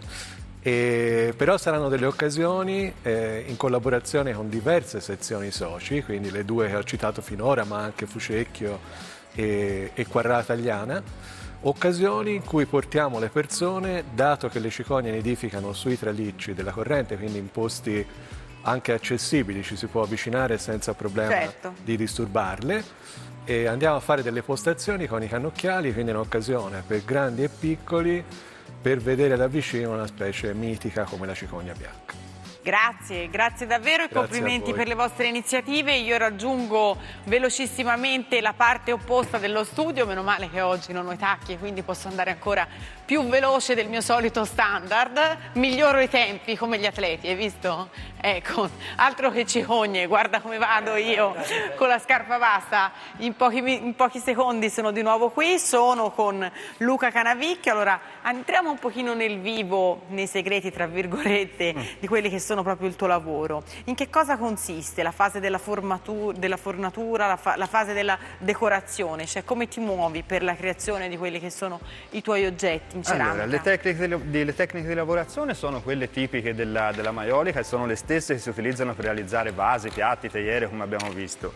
E, però saranno delle occasioni eh, in collaborazione con diverse sezioni soci, quindi le due che ho citato finora, ma anche Fucecchio e, e Quarrà Tagliana, occasioni in cui portiamo le persone, dato che le cicogne nidificano sui tralicci della corrente, quindi in posti anche accessibili, ci si può avvicinare senza problema Certo. di disturbarle, e andiamo a fare delle postazioni con i cannocchiali, quindi è un'occasione per grandi e piccoli per vedere da vicino una specie mitica come la cicogna bianca. Grazie, grazie davvero e Grazie a complimenti voi. per le vostre iniziative. Io raggiungo velocissimamente la parte opposta dello studio, meno male che oggi non ho i tacchi e quindi posso andare ancora più veloce del mio solito standard. Miglioro i tempi come gli atleti, hai visto? Ecco, altro che cicogne, guarda come vado io con la scarpa bassa. In pochi, mi- in pochi secondi sono di nuovo qui, sono con Luca Canavicchio. Allora entriamo un pochino nel vivo, nei segreti tra virgolette, di quelli che sono proprio il tuo lavoro. In che cosa consiste la fase della, formatura, della fornatura, la, fa- la fase della decorazione? Cioè come ti muovi per la creazione di quelli che sono i tuoi oggetti in ceramica? Allora, le tecniche di, di- le tecniche di lavorazione sono quelle tipiche della, della maiolica e sono le stesse che si utilizzano per realizzare vasi, piatti, teiere, come abbiamo visto.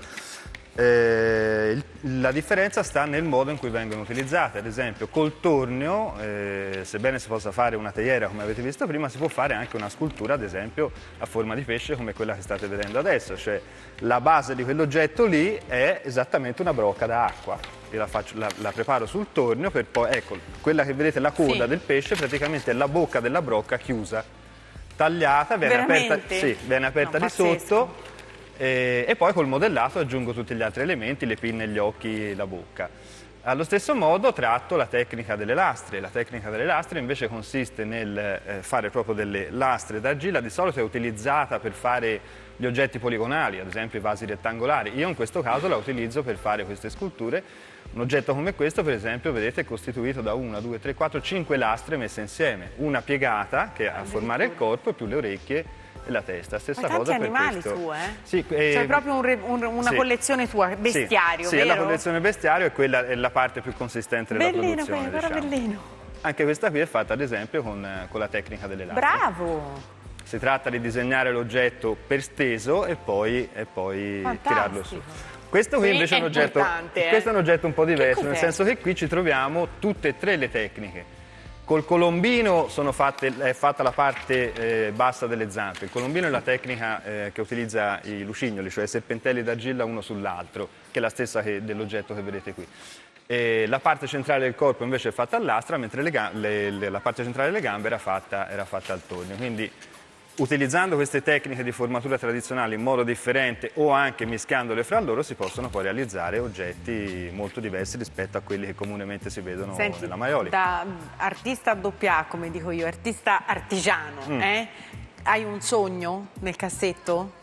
Eh, il- la differenza sta nel modo in cui vengono utilizzate. Ad esempio, col tornio, eh, sebbene si possa fare una teiera come avete visto prima, si può fare anche una scultura, ad esempio a forma di pesce come quella che state vedendo adesso. Cioè, la base di quell'oggetto lì è esattamente una brocca d'acqua. Io la, faccio, la, la preparo sul tornio per poi, ecco, quella che vedete, la coda Sì. del pesce, praticamente è la bocca della brocca chiusa, tagliata, viene aperta, Veramente? sì, viene aperta No, di pazzesco. sotto. E, e poi col modellato aggiungo tutti gli altri elementi, le pinne, gli occhi, la bocca. Allo stesso modo tratto la tecnica delle lastre. La tecnica delle lastre invece consiste nel eh, fare proprio delle lastre d'argilla, di solito è utilizzata per fare gli oggetti poligonali, ad esempio i vasi rettangolari. Io in questo caso la utilizzo per fare queste sculture. Un oggetto come questo, per esempio, vedete, è costituito da una, due, tre, quattro, cinque lastre messe insieme. Una piegata, che a formare il corpo, e più le orecchie e la testa. Stessa Ma tanti cosa per animali questo. tu, eh? Sì, eh, C'è proprio un re- un- una sì. collezione tua, bestiario, sì, sì, vero? la collezione bestiario è quella è la parte più consistente della Bellino, produzione. guarda, diciamo. bellino. Anche questa qui è fatta ad esempio con, eh, con la tecnica delle lastre. Bravo! Si tratta di disegnare l'oggetto per steso e poi, e poi tirarlo su. Questo qui Sì, invece è un, è oggetto, importante, eh. questo è un oggetto un po' diverso, Che nel cos'è? senso che qui ci troviamo tutte e tre le tecniche. Col colombino sono fatte, è fatta la parte eh, bassa delle zampe. Il colombino è la tecnica eh, che utilizza i lucignoli, cioè i serpentelli d'argilla uno sull'altro, che è la stessa che, dell'oggetto che vedete qui. E la parte centrale del corpo invece è fatta all'astra, mentre le gam- le- le- la parte centrale delle gambe era fatta, era fatta al tornio. Quindi, utilizzando queste tecniche di formatura tradizionali in modo differente o anche mischiandole fra loro, si possono poi realizzare oggetti molto diversi rispetto a quelli che comunemente si vedono Senti, nella maiolica. da artista doppia A, come dico io, artista artigiano, Mm. eh? Hai un sogno nel cassetto?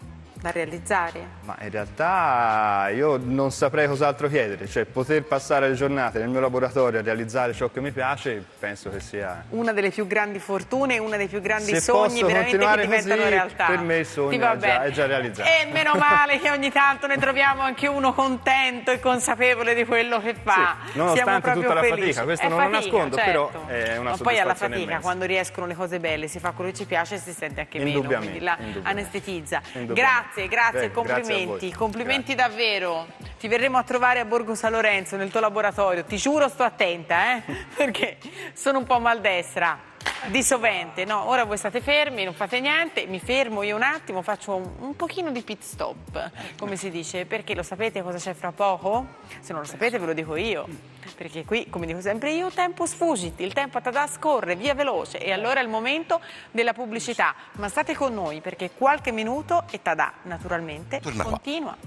da realizzare? Ma in realtà io non saprei cos'altro chiedere, cioè poter passare le giornate nel mio laboratorio a realizzare ciò che mi piace, penso che sia una delle più grandi fortune, uno dei più grandi Se sogni posso veramente che continuare diventano così, realtà. per me il sogno Ti va è già- bene. è già realizzato. E meno male che ogni tanto ne troviamo anche uno contento e consapevole di quello che fa. Sì, nonostante Siamo proprio tutta la felici. fatica, questo È non lo fatica, nascondo, certo. però è una Ma poi alla soddisfazione fatica, immensa. quando riescono le cose belle, si fa quello che ci piace e si sente anche meno, Indubbiamente, quindi la indubbiamente. anestetizza. Indubbiamente. Grazie, grazie, Prego, complimenti, grazie a voi. complimenti davvero. Ti verremo a trovare a Borgo San Lorenzo nel tuo laboratorio, ti giuro sto attenta, eh? Perché sono un po' maldestra. Di sovente, no? Ora voi state fermi, non fate niente, mi fermo io un attimo, faccio un, un pochino di pit stop, come si dice, perché lo sapete cosa c'è fra poco? Se non lo sapete ve lo dico io, perché qui, come dico sempre io, tempo sfuggiti, il tempo a tada scorre, via veloce, e allora è il momento della pubblicità, ma state con noi perché qualche minuto e tada, naturalmente, Torna qua. continua.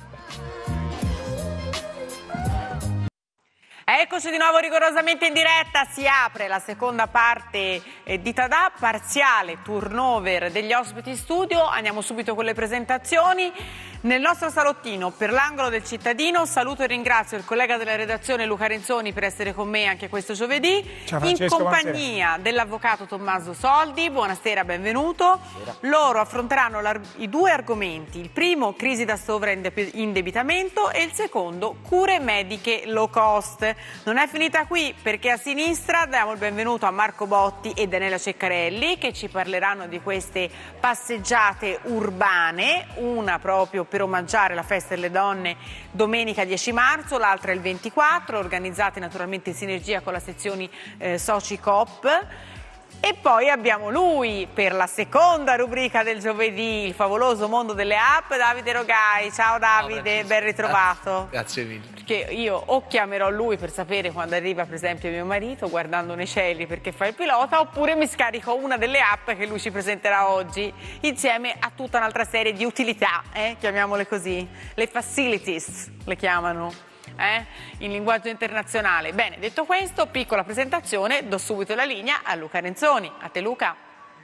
Eccoci di nuovo rigorosamente in diretta, si apre la seconda parte eh, di Tadà, parziale turnover degli ospiti in studio, andiamo subito con le presentazioni. Nel nostro salottino, per l'angolo del cittadino, saluto e ringrazio il collega della redazione Luca Renzoni per essere con me anche questo giovedì, Ciao in Francesco, compagnia dell'avvocato Tommaso Soldi. Buonasera, benvenuto. Loro affronteranno l'ar- i due argomenti, il primo crisi da sovraindebitamento e il secondo cure mediche low cost. Non è finita qui, perché a sinistra diamo il benvenuto a Marco Botti e Daniela Ceccarelli, che ci parleranno di queste passeggiate urbane, una proprio per omaggiare la festa delle donne domenica dieci marzo, l'altra il ventiquattro, organizzate naturalmente in sinergia con la sezione eh, Soci Coop. E poi abbiamo lui per la seconda rubrica del giovedì, il favoloso mondo delle app, Davide Rogai. Ciao Davide, ben ritrovato. Grazie mille. Perché io o chiamerò lui per sapere quando arriva per esempio mio marito guardando nei cieli perché fa il pilota, oppure mi scarico una delle app che lui ci presenterà oggi insieme a tutta un'altra serie di utilità, eh? Chiamiamole così, le facilities le chiamano. Eh? In linguaggio internazionale. Bene, detto questo, piccola presentazione, do subito la linea a Luca Renzoni. A te Luca.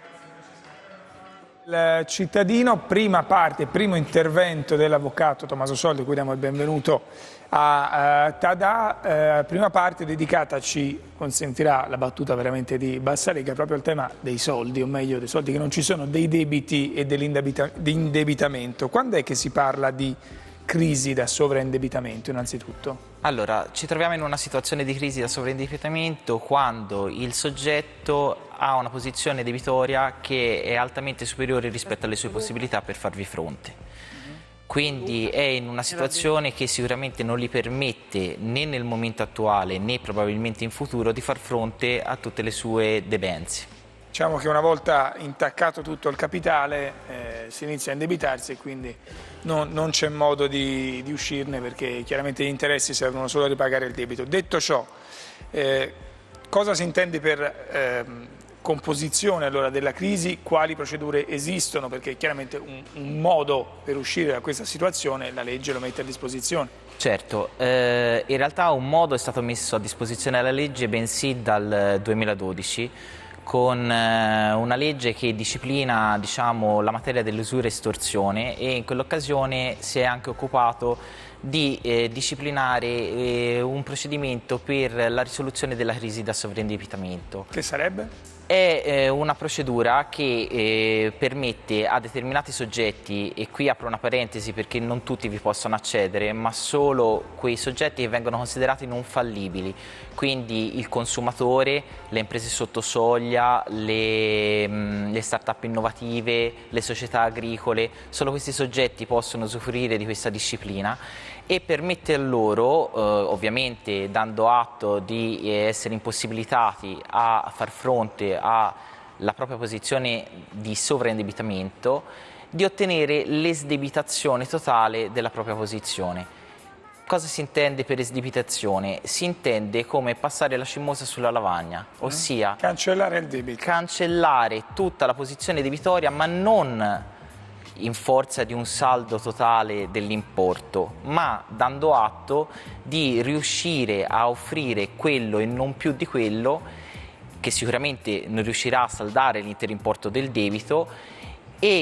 Il cittadino, prima parte, primo intervento dell'avvocato Tommaso Soldi, cui diamo il benvenuto a uh, Tadà, uh, prima parte dedicata, ci consentirà la battuta veramente di bassa lega, proprio al tema dei soldi, o meglio dei soldi che non ci sono, dei debiti e dell'indebitamento. Quando è che si parla di crisi da sovraindebitamento innanzitutto? Allora, ci troviamo in una situazione di crisi da sovraindebitamento quando il soggetto ha una posizione debitoria che è altamente superiore rispetto alle sue possibilità per farvi fronte. Quindi è in una situazione che sicuramente non gli permette né nel momento attuale né probabilmente in futuro di far fronte a tutte le sue debenze. Diciamo che una volta intaccato tutto il capitale eh, si inizia a indebitarsi e quindi non, non c'è modo di, di uscirne, perché chiaramente gli interessi servono solo a ripagare il debito. Detto ciò, eh, cosa si intende per eh, composizione allora della crisi? Quali procedure esistono? Perché chiaramente un, un modo per uscire da questa situazione la legge lo mette a disposizione. Certo, eh, in realtà un modo è stato messo a disposizione dalla legge bensì dal duemiladodici, con una legge che disciplina, diciamo, la materia dell'usura e estorsione, e in quell'occasione si è anche occupato di eh, disciplinare eh, un procedimento per la risoluzione della crisi da sovraindebitamento. Che sarebbe? È eh, una procedura che eh, permette a determinati soggetti, e qui apro una parentesi perché non tutti vi possono accedere, ma solo quei soggetti che vengono considerati non fallibili, quindi il consumatore, le imprese sotto soglia, le, mh, le start-up innovative, le società agricole, solo questi soggetti possono usufruire di questa disciplina, e permette a loro, eh, ovviamente dando atto di eh, essere impossibilitati a far fronte alla propria posizione di sovraindebitamento, di ottenere l'esdebitazione totale della propria posizione. Cosa si intende per esdebitazione? Si intende come passare la cimosa sulla lavagna, ossia cancellare il debito. Cancellare tutta la posizione debitoria, ma non in forza di un saldo totale dell'importo, ma dando atto di riuscire a offrire quello e non più di quello, che sicuramente non riuscirà a saldare l'intero importo del debito, e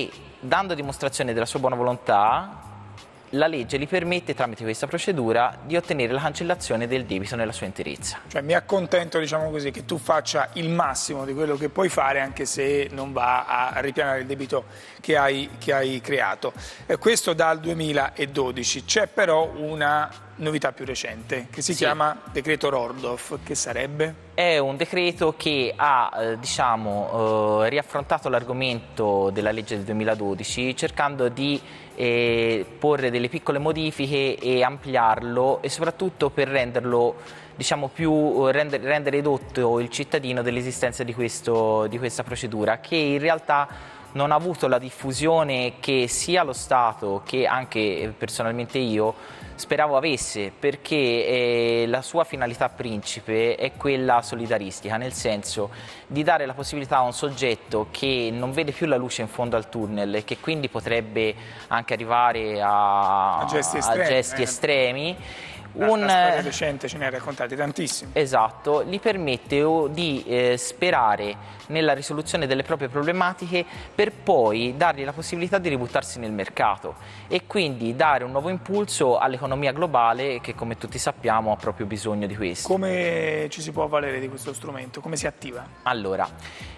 dando dimostrazione della sua buona volontà, la legge gli permette, tramite questa procedura, di ottenere la cancellazione del debito nella sua interezza. Cioè mi accontento, diciamo così, che tu faccia il massimo di quello che puoi fare, anche se non va a ripianare il debito che hai, che hai creato. E questo dal duemiladodici. C'è però una novità più recente, che si Sì. chiama decreto Rordorf. Che sarebbe? È un decreto che ha eh, diciamo, eh, riaffrontato l'argomento della legge del duemiladodici, cercando di eh, porre delle piccole modifiche e ampliarlo, e soprattutto per renderlo, diciamo, più rendere, rendere edotto il cittadino dell'esistenza di, questo, di questa procedura, che in realtà non ha avuto la diffusione che sia lo Stato che anche personalmente io speravo avesse, perché eh, la sua finalità principe è quella solidaristica, nel senso di dare la possibilità a un soggetto che non vede più la luce in fondo al tunnel e che quindi potrebbe anche arrivare a, A gesti a estremi, gesti eh. estremi. La, un, la storia recente ce ne ha raccontate tantissimi. Esatto, gli permette di eh, sperare nella risoluzione delle proprie problematiche per poi dargli la possibilità di ributtarsi nel mercato e quindi dare un nuovo impulso all'economia globale che, come tutti sappiamo, ha proprio bisogno di questo. Come ci si può avvalere di questo strumento? Come si attiva? Allora,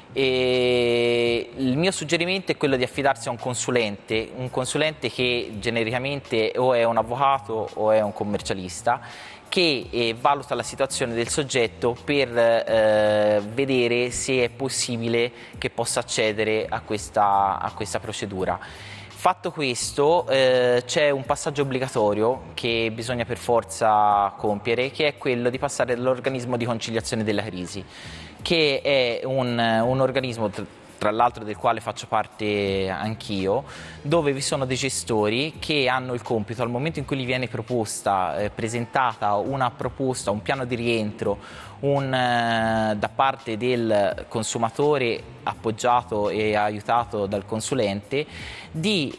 E il mio suggerimento è quello di affidarsi a un consulente, un consulente che genericamente o è un avvocato o è un commercialista, che eh, valuta la situazione del soggetto per eh, vedere se è possibile che possa accedere a questa, a questa procedura. Fatto questo, eh, c'è un passaggio obbligatorio che bisogna per forza compiere, che è quello di passare dall'organismo di conciliazione della crisi, che è un, un organismo, tra l'altro del quale faccio parte anch'io, dove vi sono dei gestori che hanno il compito, al momento in cui gli viene proposta, eh, presentata una proposta, un piano di rientro un, eh, da parte del consumatore appoggiato e aiutato dal consulente, di,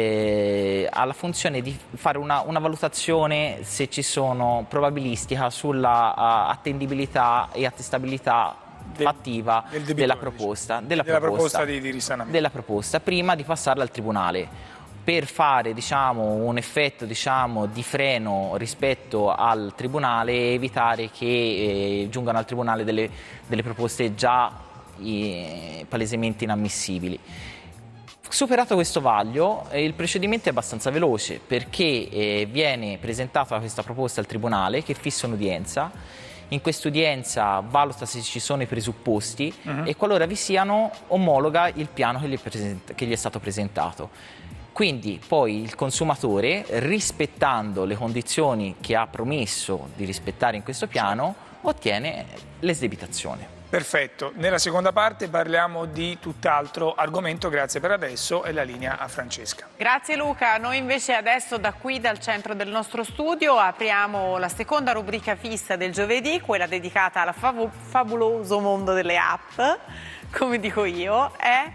eh, ha la funzione di fare una, una valutazione, se ci sono, probabilistica sulla uh, attendibilità e attestabilità fattiva del debitore, della proposta, della della proposta, proposta di, di risanamento. della proposta prima di passarla al tribunale, per fare, diciamo, un effetto, diciamo, di freno rispetto al tribunale e evitare che eh, giungano al tribunale delle, delle proposte già eh, palesemente inammissibili. Superato questo vaglio, eh, il procedimento è abbastanza veloce, perché eh, viene presentata questa proposta al tribunale, che fissa un'udienza. In quest'udienza valuta se ci sono i presupposti uh-huh. e, qualora vi siano, omologa il piano che gli, è present- che gli è stato presentato. Quindi poi il consumatore, rispettando le condizioni che ha promesso di rispettare in questo piano, ottiene l'esdebitazione. Perfetto, nella seconda parte parliamo di tutt'altro argomento. Grazie per adesso e la linea a Francesca. Grazie Luca, noi invece adesso da qui, dal centro del nostro studio, apriamo la seconda rubrica fissa del giovedì, quella dedicata al fav- fabuloso mondo delle app, come dico io. È...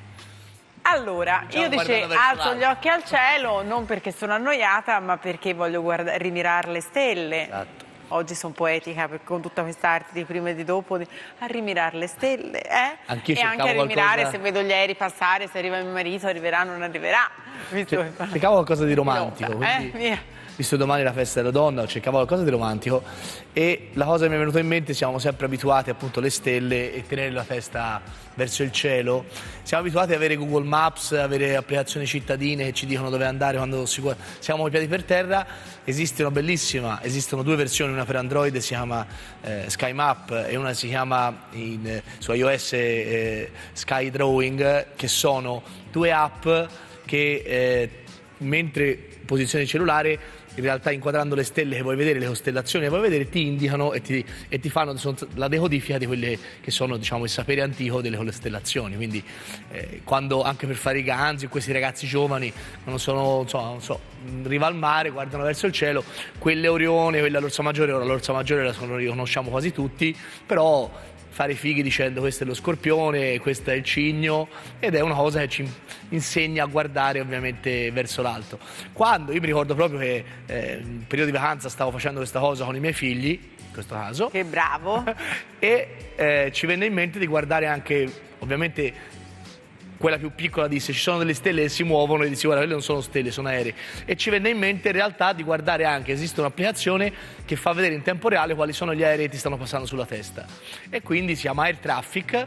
Allora, io dice, alzo gli occhi al cielo, non perché sono annoiata, ma perché voglio guarda- rimirare le stelle. Esatto. Oggi sono poetica perché con tutta quest'arte di prima e di dopo, di, a rimirare le stelle, eh? Anch'io E anche a rimirare qualcosa... se vedo gli aerei passare, se arriva mio marito, arriverà o non arriverà. Visto che... Cercavo qualcosa di romantico, Pilota, quindi, eh? Via. visto domani è la festa della donna, cercavo qualcosa di romantico e la cosa che mi è venuta in mente, siamo sempre abituati appunto alle stelle e tenere la testa verso il cielo, siamo abituati ad avere Google Maps, avere applicazioni cittadine che ci dicono dove andare quando si... siamo coi piedi per terra. Esiste una bellissima, esistono due versioni, una per Android si chiama eh, Sky Map e una si chiama in, eh, su iOS eh, Sky Drawing, che sono due app che eh, mentre posizioni il cellulare, in realtà inquadrando le stelle che vuoi vedere, le costellazioni che vuoi vedere, ti indicano e ti, e ti fanno la decodifica di quelle che sono, diciamo, il sapere antico delle costellazioni. Quindi eh, quando anche per fare i ganzi, questi ragazzi giovani, quando sono, insomma, non so, in riva al mare, guardano verso il cielo, quelle Orione, quella l'Orsa Maggiore, ora l'Orsa Maggiore la riconosciamo quasi tutti, però fare i fighi dicendo questo è lo Scorpione, questo è il Cigno, ed è una cosa che ci insegna a guardare ovviamente verso l'alto. Quando io mi ricordo proprio che eh, in periodo di vacanza stavo facendo questa cosa con i miei figli, in questo caso, che bravo, e eh, ci venne in mente di guardare anche ovviamente quella più piccola disse ci sono delle stelle che si muovono, e dissi guarda quelle non sono stelle, sono aerei, e ci venne in mente in realtà di guardare anche, esiste un'applicazione che fa vedere in tempo reale quali sono gli aerei che ti stanno passando sulla testa, e quindi si chiama Air Traffic.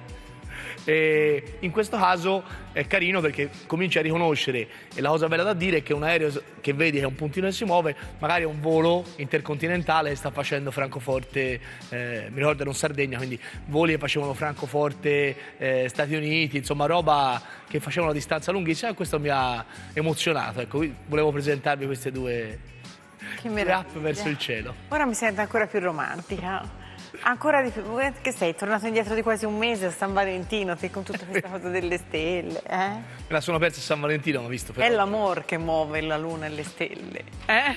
E in questo caso è carino perché cominci a riconoscere, e la cosa bella da dire è che un aereo che vedi che è un puntino che si muove magari è un volo intercontinentale che sta facendo Francoforte, eh, mi ricordo era in Sardegna, quindi voli che facevano Francoforte, eh, Stati Uniti, insomma roba che facevano a distanza lunghissima, e questo mi ha emozionato. Ecco, volevo presentarvi queste due app verso il cielo. Ora mi sento ancora più romantica. Ancora di più, che sei tornato indietro di quasi un mese a San Valentino, te, con tutta questa cosa delle stelle, eh? Me la sono persa a San Valentino, ho visto però. È l'amor che muove la luna e le stelle, eh?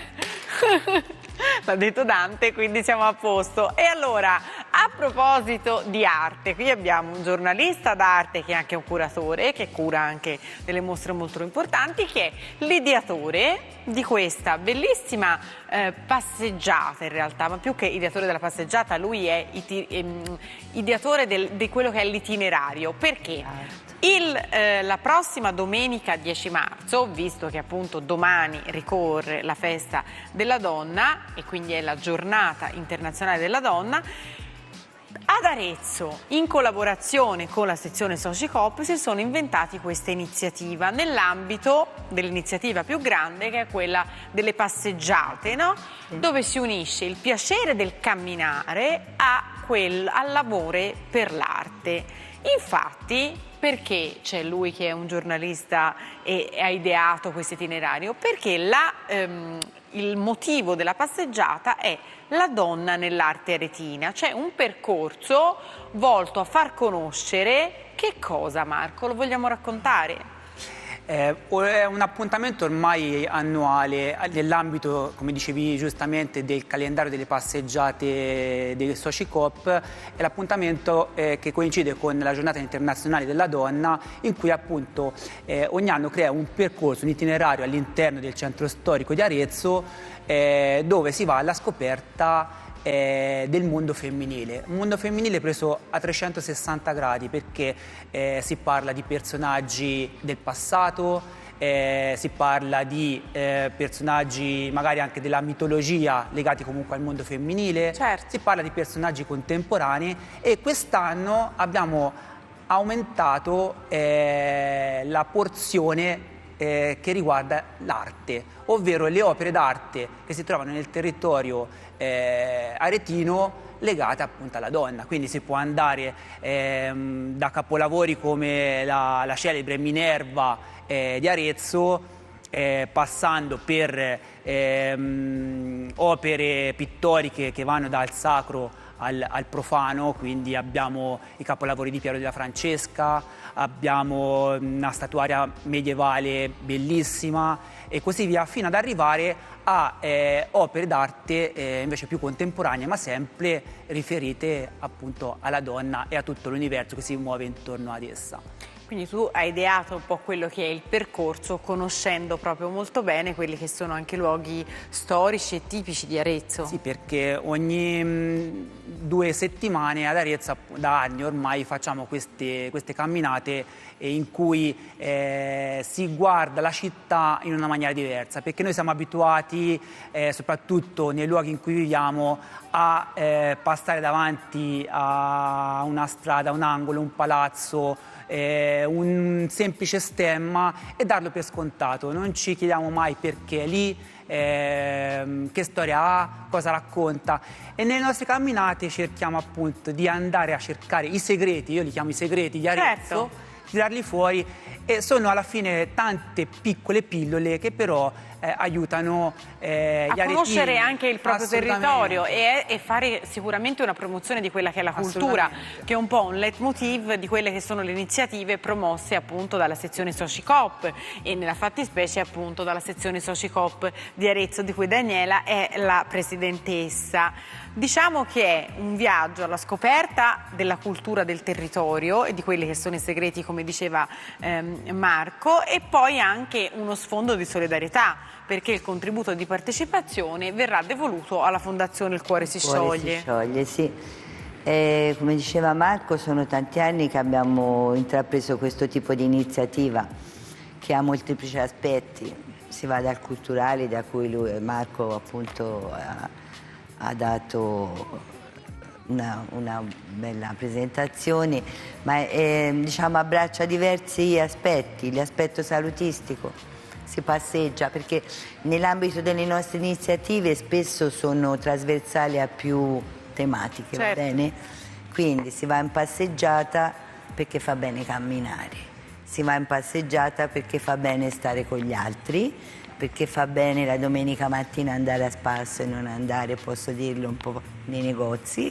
L'ha detto Dante, quindi siamo a posto. E allora, a proposito di arte, qui abbiamo un giornalista d'arte che è anche un curatore, che cura anche delle mostre molto importanti, che è l'ideatore di questa bellissima eh, passeggiata in realtà, ma più che ideatore della passeggiata, lui è iti- ehm, ideatore del, di quello che è l'itinerario. Perché? Il, eh, la prossima domenica dieci marzo, visto che appunto domani ricorre la festa della donna e quindi è la giornata internazionale della donna, ad Arezzo, in collaborazione con la sezione Socicoop, si sono inventati questa iniziativa nell'ambito dell'iniziativa più grande, che è quella delle passeggiate, no? Dove si unisce il piacere del camminare a quel, all'amore per l'arte. Infatti, perché c'è lui che è un giornalista e ha ideato questo itinerario? Perché la, ehm, il motivo della passeggiata è la donna nell'arte aretina, cioè un percorso volto a far conoscere che cosa, Marco? Lo vogliamo raccontare? È un appuntamento ormai annuale nell'ambito, come dicevi giustamente, del calendario delle passeggiate dei Socicoop. È l'appuntamento eh, che coincide con la giornata internazionale della donna, in cui appunto eh, ogni anno crea un percorso, un itinerario all'interno del centro storico di Arezzo, eh, dove si va alla scoperta Eh, del mondo femminile, un mondo femminile preso a trecentosessanta gradi, perché eh, si parla di personaggi del passato, eh, si parla di eh, personaggi magari anche della mitologia legati comunque al mondo femminile, certo. Si parla di personaggi contemporanei, e quest'anno abbiamo aumentato eh, la porzione Eh, che riguarda l'arte, ovvero le opere d'arte che si trovano nel territorio eh, aretino legate appunto alla donna. Quindi si può andare ehm, da capolavori come la, la celebre Minerva eh, di Arezzo, eh, passando per ehm, opere pittoriche che vanno dal sacro Al, al profano, quindi abbiamo i capolavori di Piero della Francesca, abbiamo una statuaria medievale bellissima e così via, fino ad arrivare a eh, opere d'arte eh, invece più contemporanee, ma sempre riferite appunto alla donna e a tutto l'universo che si muove intorno ad essa. Quindi tu hai ideato un po' quello che è il percorso, conoscendo proprio molto bene quelli che sono anche luoghi storici e tipici di Arezzo. Sì, perché ogni mh, due settimane ad Arezzo, da anni ormai, facciamo queste, queste camminate eh, in cui eh, si guarda la città in una maniera diversa, perché noi siamo abituati, eh, soprattutto nei luoghi in cui viviamo, a eh, passare davanti a una strada, un angolo, un palazzo, Eh, un semplice stemma e darlo per scontato. Non ci chiediamo mai perché è lì, eh, che storia ha, cosa racconta, e nelle nostre camminate cerchiamo appunto di andare a cercare i segreti, io li chiamo i segreti di Arezzo, certo. Tirarli fuori, e sono alla fine tante piccole pillole che però eh, aiutano eh, gli a conoscere aretini, anche il proprio territorio e, e fare sicuramente una promozione di quella che è la cultura, che è un po' un leitmotiv di quelle che sono le iniziative promosse appunto dalla sezione Socicoop, e nella fattispecie appunto dalla sezione Socicoop di Arezzo, di cui Daniela è la presidentessa. Diciamo che è un viaggio alla scoperta della cultura del territorio e di quelli che sono i segreti, come diceva ehm, Marco, e poi anche uno sfondo di solidarietà, perché il contributo di partecipazione verrà devoluto alla Fondazione Il Cuore si Cuore scioglie. si scioglie, sì. Eh, come diceva Marco, sono tanti anni che abbiamo intrapreso questo tipo di iniziativa che ha molteplici aspetti. Si va dal culturale, da cui lui, Marco appunto ha, ha dato una, una bella presentazione, ma è, diciamo, abbraccia diversi aspetti. L'aspetto salutistico, si passeggia, perché nell'ambito delle nostre iniziative spesso sono trasversali a più tematiche, certo. Va bene? Quindi si va in passeggiata perché fa bene camminare, si va in passeggiata perché fa bene stare con gli altri, perché fa bene la domenica mattina andare a spasso e non andare, posso dirlo, un po' nei negozi.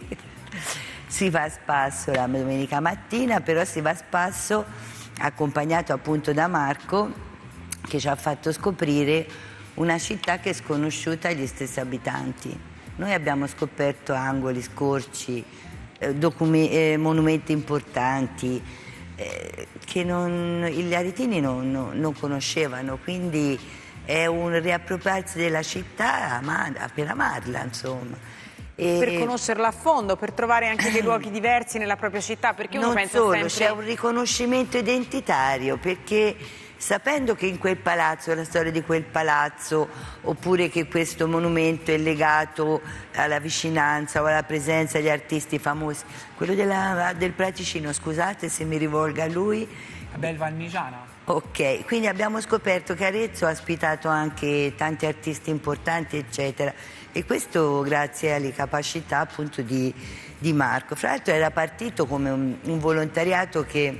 Si va a spasso la domenica mattina, però si va a spasso accompagnato appunto da Marco, che ci ha fatto scoprire una città che è sconosciuta agli stessi abitanti. Noi abbiamo scoperto angoli, scorci, eh, eh, monumenti importanti eh, che non, gli aretini non, non, non conoscevano, quindi è un riappropriarsi della città amata, per amarla, insomma. E per conoscerla a fondo, per trovare anche dei luoghi diversi nella propria città, perché uno non pensa solo, sempre... c'è un riconoscimento identitario, perché sapendo che in quel palazzo, la storia di quel palazzo, oppure che questo monumento è legato alla vicinanza o alla presenza di artisti famosi, quello della, del Praticino, scusate se mi rivolgo a lui. Bel Valmigiana. Ok, quindi abbiamo scoperto che Arezzo ha ospitato anche tanti artisti importanti, eccetera, e questo grazie alle capacità appunto di, di Marco. Fra l'altro era partito come un, un volontariato che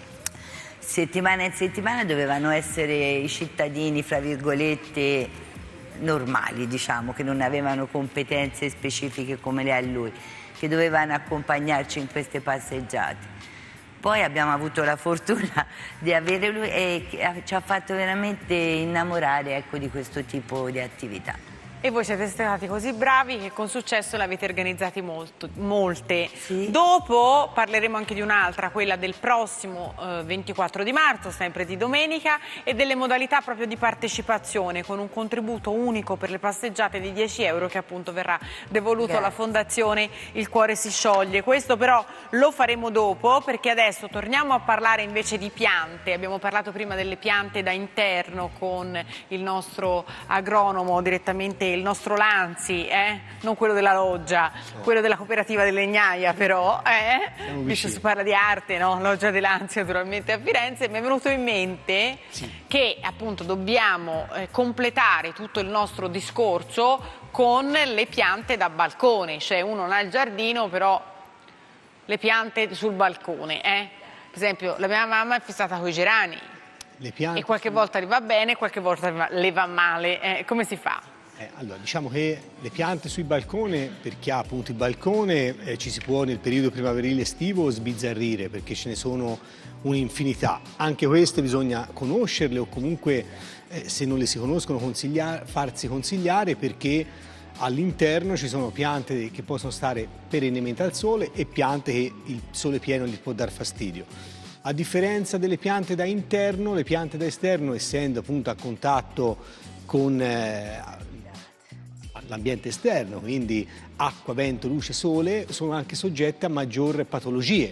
settimana in settimana dovevano essere i cittadini, fra virgolette, normali, diciamo, che non avevano competenze specifiche come le ha lui, che dovevano accompagnarci in queste passeggiate. Poi abbiamo avuto la fortuna di avere lui e ci ha fatto veramente innamorare, ecco, di questo tipo di attività. E voi siete stati così bravi che con successo le avete organizzate molto, molte. Sì. Dopo parleremo anche di un'altra, quella del prossimo eh, ventiquattro di marzo, sempre di domenica, e delle modalità proprio di partecipazione, con un contributo unico per le passeggiate di dieci euro che appunto verrà devoluto Grazie. alla Fondazione Il Cuore si scioglie. Questo però lo faremo dopo, perché adesso torniamo a parlare invece di piante. Abbiamo parlato prima delle piante da interno con il nostro agronomo direttamente, il nostro Lanzi, eh? Non quello della loggia, no. Quello della cooperativa del Legnaia, però, eh? Visto si parla di arte, no? Loggia dei Lanzi naturalmente a Firenze, mi è venuto in mente sì. che appunto dobbiamo eh, completare tutto il nostro discorso con le piante da balcone, cioè uno non ha il giardino, però le piante sul balcone, eh? Per esempio la mia mamma è fissata con i gerani le piante e qualche volta le va bene, qualche volta le va male, eh? Come si fa? Eh, allora, diciamo che le piante sui balconi, per chi ha appunto il balcone, eh, ci si può nel periodo primaverile estivo sbizzarrire, perché ce ne sono un'infinità. Anche queste bisogna conoscerle o comunque, eh, se non le si conoscono, consiglia- farsi consigliare, perché all'interno ci sono piante che possono stare perennemente al sole e piante che il sole pieno gli può dar fastidio. A differenza delle piante da interno, le piante da esterno, essendo appunto a contatto con eh, l'ambiente esterno, quindi acqua, vento, luce, sole, sono anche soggette a maggior patologie.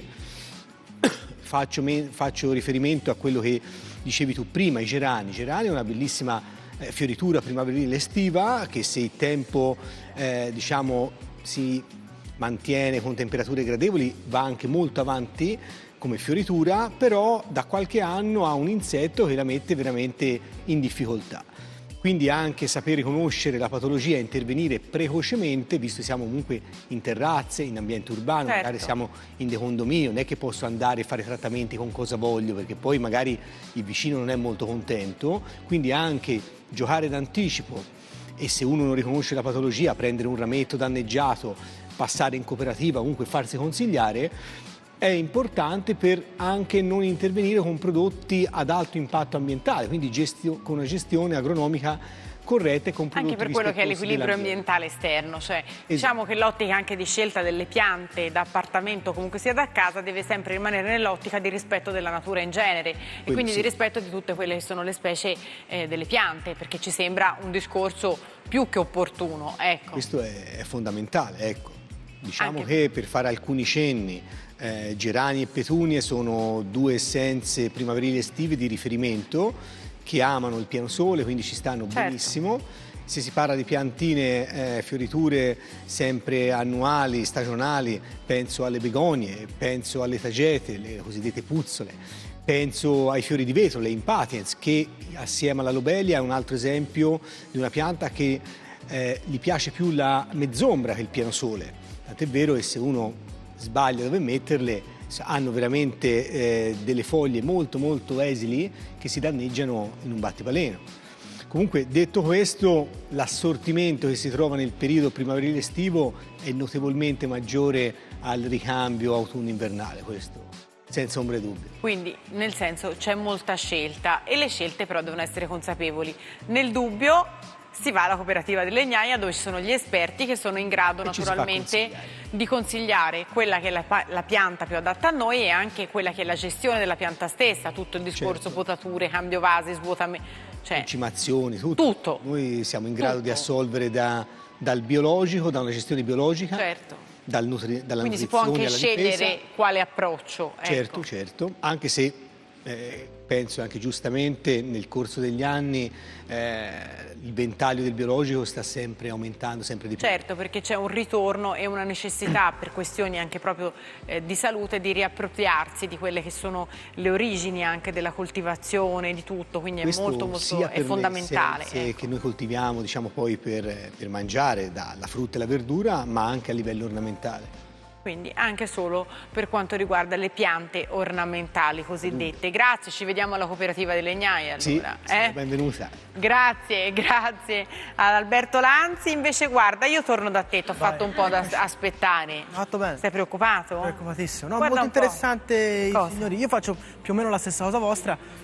Faccio, me, faccio riferimento a quello che dicevi tu prima, i gerani. I gerani è una bellissima eh, fioritura primaverile estiva che, se il tempo eh, diciamo, si mantiene con temperature gradevoli, va anche molto avanti come fioritura, però da qualche anno ha un insetto che la mette veramente in difficoltà. Quindi anche sapere conoscere la patologia e intervenire precocemente, visto che siamo comunque in terrazze, in ambiente urbano, certo. Magari siamo in dei condomini, non è che posso andare a fare trattamenti con cosa voglio, perché poi magari il vicino non è molto contento, quindi anche giocare d'anticipo e, se uno non riconosce la patologia, prendere un rametto danneggiato, passare in cooperativa, comunque farsi consigliare, è importante per anche non intervenire con prodotti ad alto impatto ambientale, quindi gestio, con una gestione agronomica corretta e con prodotti anche per quello che è l'equilibrio ambientale esterno, cioè esatto. Diciamo che l'ottica anche di scelta delle piante da appartamento, comunque sia da casa, deve sempre rimanere nell'ottica di rispetto della natura in genere quello e quindi sì. Di rispetto di tutte quelle che sono le specie eh, delle piante, perché ci sembra un discorso più che opportuno, ecco. Questo è, è fondamentale, ecco. Diciamo Anche- che per fare alcuni cenni, eh, gerani e petunie sono due essenze primaverili estive di riferimento che amano il pieno sole, quindi ci stanno Certo. benissimo. Se si parla di piantine, eh, fioriture sempre annuali, stagionali, penso alle begonie, penso alle tagete, le cosiddette puzzole, penso ai fiori di vetro, le impatiens, che assieme alla lobelia è un altro esempio di una pianta che eh, gli piace più la mezz'ombra che il pieno sole. Tant'è vero che se uno sbaglia dove metterle, hanno veramente eh, delle foglie molto molto esili che si danneggiano in un battipaleno. Comunque, detto questo, l'assortimento che si trova nel periodo primaverile estivo è notevolmente maggiore al ricambio autunno-invernale, questo senza ombra di dubbio. Quindi, nel senso, c'è molta scelta e le scelte però devono essere consapevoli. Nel dubbio si va alla cooperativa di legnaia, dove ci sono gli esperti che sono in grado E ci si fa naturalmente consigliare. di consigliare quella che è la, pa- la pianta più adatta a noi e anche quella che è la gestione della pianta stessa, tutto il discorso Certo. potature, cambio vasi, svuotamento, cioè Concimazioni, tutto. Tutto. Noi siamo in grado Tutto. di assolvere da- dal biologico, da una gestione biologica, certo. dal nutri- dalla Quindi si può nutrizione anche alla difesa. scegliere quale approccio. ecco. Certo, certo, anche se eh, penso anche giustamente nel corso degli anni eh, il ventaglio del biologico sta sempre aumentando, sempre di più. Certo, perché c'è un ritorno e una necessità per questioni anche proprio eh, di salute di riappropriarsi di quelle che sono le origini anche della coltivazione, di tutto, quindi Questo è molto molto sia è per fondamentale. le essenze ecco. che noi coltiviamo, diciamo poi per, per mangiare, dalla frutta e la verdura, ma anche a livello ornamentale. Quindi anche solo per quanto riguarda le piante ornamentali cosiddette. Grazie, ci vediamo alla cooperativa di legnaia allora. Sì, eh? benvenuta. Grazie, grazie ad Alberto Lanzi. Invece guarda, io torno da te, ti ho fatto un po' da aspettare. Fatto bene. Sei preoccupato? Preoccupatissimo. No, Guarda molto un po'. interessante, Cosa? signori. Io faccio più o meno la stessa cosa vostra.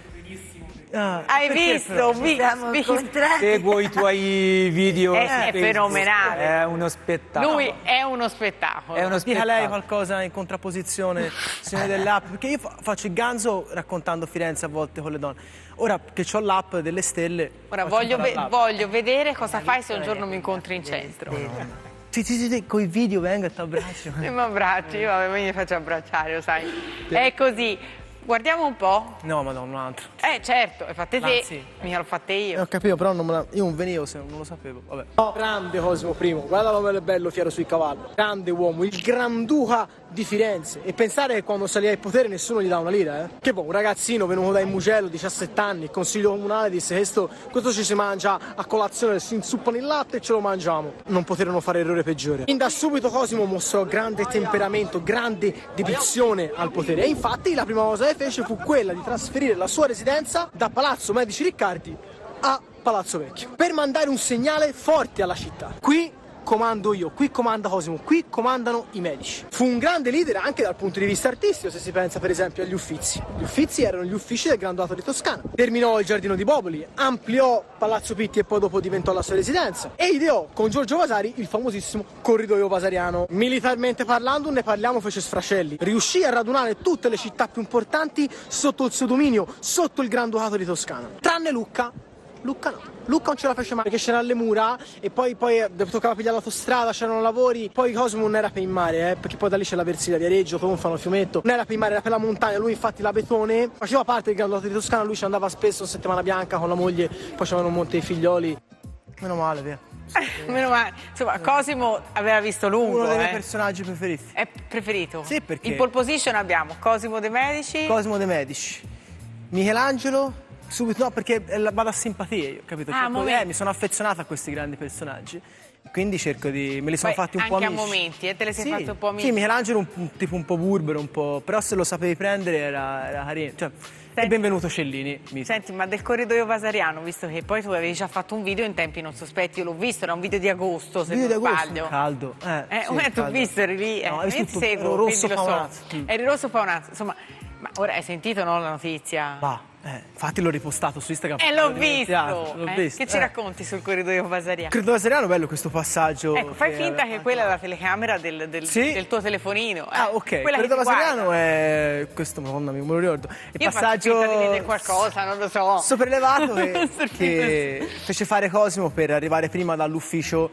Ah, Hai perché visto? però? Vi- vi- Seguo i tuoi video. È- è su fenomenale. È uno spettacolo. Lui è uno spettacolo. È uno Dica lei spettacolo. qualcosa in contrapposizione, signore dell'app, perché io fa- faccio il ganzo raccontando Firenze a volte con le donne. Ora che ho l'app delle stelle... Ora faccio voglio, ancora ve- l'app. voglio vedere cosa fai se un giorno mi incontri in centro. Sì, sì, sì, sì, con i video vengo e ti abbraccio. E mi abbracci, io vabbè, mi faccio abbracciare, lo sai. È così. Guardiamo un po'. No, madonna, un altro. Eh, certo, le fatte te, Lanzi. mica l'ho fatte io. Eh, ho capito, però non me la- io non venivo se non lo sapevo. Vabbè. Grande Cosimo I, guarda come è bello fiero sul cavallo. Grande uomo, il Granduca di Firenze. E pensare che quando salì al potere nessuno gli dà una lira, eh? Che boh, un ragazzino venuto dai Mugello, diciassette anni, il consiglio comunale disse questo, questo ci si mangia a colazione, si inzuppano il latte e ce lo mangiamo. Non poterono fare errore peggiore. Fin da subito Cosimo mostrò grande temperamento, grande dedizione al potere. E infatti la prima cosa che fece fu quella di trasferire la sua residenza da Palazzo Medici Riccardi a Palazzo Vecchio, per mandare un segnale forte alla città. Qui comando io, qui comanda Cosimo, qui comandano i medici. Fu un grande leader anche dal punto di vista artistico, se si pensa per esempio agli Uffizi. Gli Uffizi erano gli uffici del Granducato di Toscana. Terminò il Giardino di Boboli, ampliò Palazzo Pitti e poi dopo diventò la sua residenza e ideò con Giorgio Vasari il famosissimo corridoio vasariano. Militarmente parlando, ne parliamo, fece sfracelli. Riuscì a radunare tutte le città più importanti sotto il suo dominio, sotto il Granducato di Toscana. Tranne Lucca. Lucca no, Lucca non ce la fece mai perché c'erano le mura e poi, poi toccava pigliare l'autostrada, c'erano lavori, poi Cosimo non era per il mare, eh, perché poi da lì c'è la Versilia, Viareggio, Tonfano, Fiumetto, non era per il mare, era per la montagna, lui infatti l'Abetone faceva parte del Granducato di Toscana, lui ci andava spesso in Settimana Bianca con la moglie, poi c'erano un monte dei figlioli. Meno male, via. Meno male. Insomma, Cosimo aveva visto lungo. Uno dei miei eh. personaggi preferiti. È preferito? Sì, perché- In pole position abbiamo Cosimo De Medici. Cosimo De Medici. Michelangelo, subito no, perché eh, vado a simpatie, io, capito? Ah, Cerco- momenti. eh, mi sono affezionato a questi grandi personaggi. Quindi cerco di. Me li sono Poi fatti un po' anche a amici. momenti, eh, te le sei Sì, fatte un po' amici. Sì, Michelangelo un, un tipo un po' burbero, un po'. Però se lo sapevi prendere era, era carino. Cioè, e benvenuto Cellini. Mi... Senti, ma del corridoio vasariano, visto che poi tu avevi già fatto un video in tempi non sospetti, io l'ho visto, era un video di agosto, se Video di non agosto, sbaglio. caldo. Eh, Eh, sì, eh, tu ho caldo. visto, eri lì, eh, No, hai io visto ti tutto, seguo, ero rosso quindi lo so. pavonazzo. Mm. Eri rosso pavonazzo, insomma, ma ora hai sentito no, la notizia? Va, eh, infatti l'ho ripostato su Instagram. Eh, l'ho l'ho dimenticato, visto! l'ho eh. visto, Che ci eh. racconti sul corridoio vasariano? Credo seriano bello questo passaggio. Ecco, fai finta che quella è la telecamera del, del- Sì? del tuo telefonino. eh. Ah, ok. Quella che Credo ti guarda. Vasariano è. Questo, madonna mia, me lo ricordo. Il Io passaggio. faccio finta di vedere qualcosa, non lo so. Sopraelevato che, Sorpresa, che fece fare Cosimo per arrivare prima dall'ufficio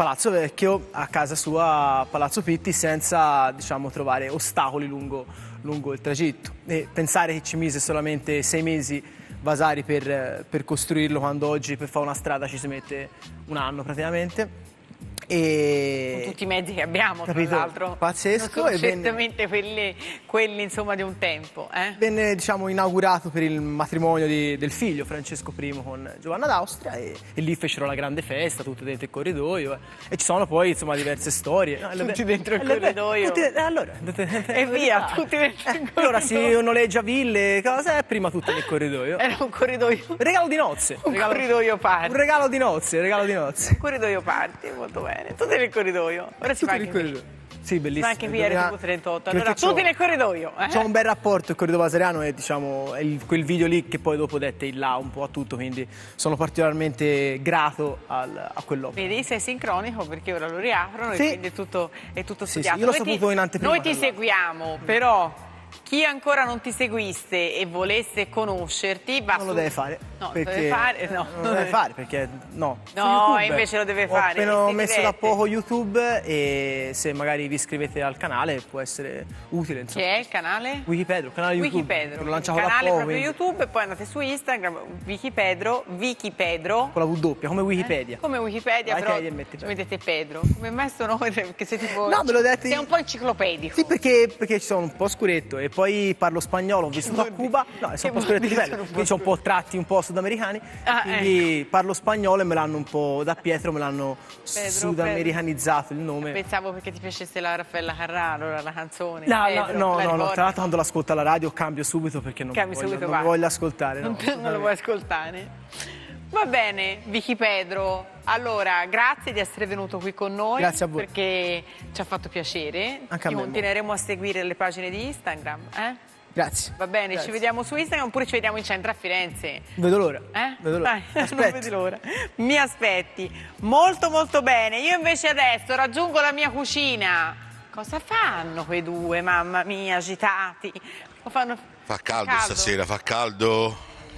Palazzo Vecchio, a casa sua a Palazzo Pitti, senza, diciamo, trovare ostacoli lungo, lungo il tragitto. E pensare che ci mise solamente sei mesi Vasari per, per costruirlo, quando oggi per fare una strada ci si mette un anno praticamente. E... con tutti i mezzi che abbiamo, capito? Tra l'altro. Pazzesco. Non sono E certamente venne... quelli, quelli insomma di un tempo. Eh? Venne, diciamo, inaugurato per il matrimonio di, del figlio Francesco I con Giovanna d'Austria, e, e lì fecero la grande festa, tutte dentro il corridoio, e ci sono poi, insomma, diverse storie. No, tutti dentro il le, corridoio. Tutti, allora, e via, tutti dentro il corridoio. Allora si noleggia ville, cose, e prima tutte nel corridoio. Era un corridoio. Regalo di nozze. Un regalo, corridoio party. Un regalo di nozze, regalo di nozze. Un corridoio party, molto bene. Tutti nel corridoio. Ora si va anche qui. Sì, bellissimo. Ma anche qui R T V trentotto. Allora, tutti nel corridoio. Eh? C'è un bel rapporto il corridoio vasariano, e diciamo è il, quel video lì che poi dopo dette il là un po' a tutto, quindi sono particolarmente grato al, a quell'opera. Vedi, sei sincronico perché ora lo riaprono, sì. E quindi è tutto, è tutto sì, studiato. Sì, io l'ho noi saputo ti, in anteprima. Noi ti seguiamo, però chi ancora non ti seguisse e volesse conoscerti, va non lo su... deve fare. No, perché... deve fare, no. Non lo deve fare perché no. No, invece lo deve fare. Ho appena si messo diverte. da poco YouTube, e se magari vi iscrivete al canale può essere utile. Insomma. Che è il canale? Wikipedro, il canale YouTube. Wikipedro, l'ho lanciato il canale da poco, proprio quindi... YouTube, e poi andate su Instagram, Wikipedro, Wikipedro. Con la W, come Wikipedia. Eh? Come Wikipedia, Vai però che metti ci mettete Pedro. Come mai sto nome? Perché sei tipo... No, me lo detto sei un po' enciclopedico. Sì, perché, perché ci sono un po' scuretto, e poi parlo spagnolo, ho vissuto a Cuba, no, sono un po' scuretto di livello, quindi c'ho un po' tratti un po' sudamericani, Ah, quindi parlo spagnolo, e me l'hanno un po', da Pietro me l'hanno Pedro, sudamericanizzato il nome. Pensavo perché ti piacesse la Raffaella Carrà, allora la canzone. No, Pedro, no, no, la no, no, ricordi? tra l'altro quando l'ascolto alla radio cambio subito, perché non, Cambi voglio, subito, non va. lo voglio ascoltare. No, Non, te- non lo vuoi ascoltare? Va bene, Vicky Pedro. Allora, grazie di essere venuto qui con noi. Grazie a voi. Perché ci ha fatto piacere. Anche a me, continueremo a seguire le pagine di Instagram, eh? Grazie. Va bene, Grazie. ci vediamo su Instagram, oppure ci vediamo in centro a Firenze. Vedo l'ora. Eh? Vedo l'ora. Dai, non Aspetto. vedi l'ora. Mi aspetti. Molto molto bene. Io invece adesso raggiungo la mia cucina. Cosa fanno quei due, mamma mia, agitati? Lo fanno... Fa caldo, stasera, fa caldo.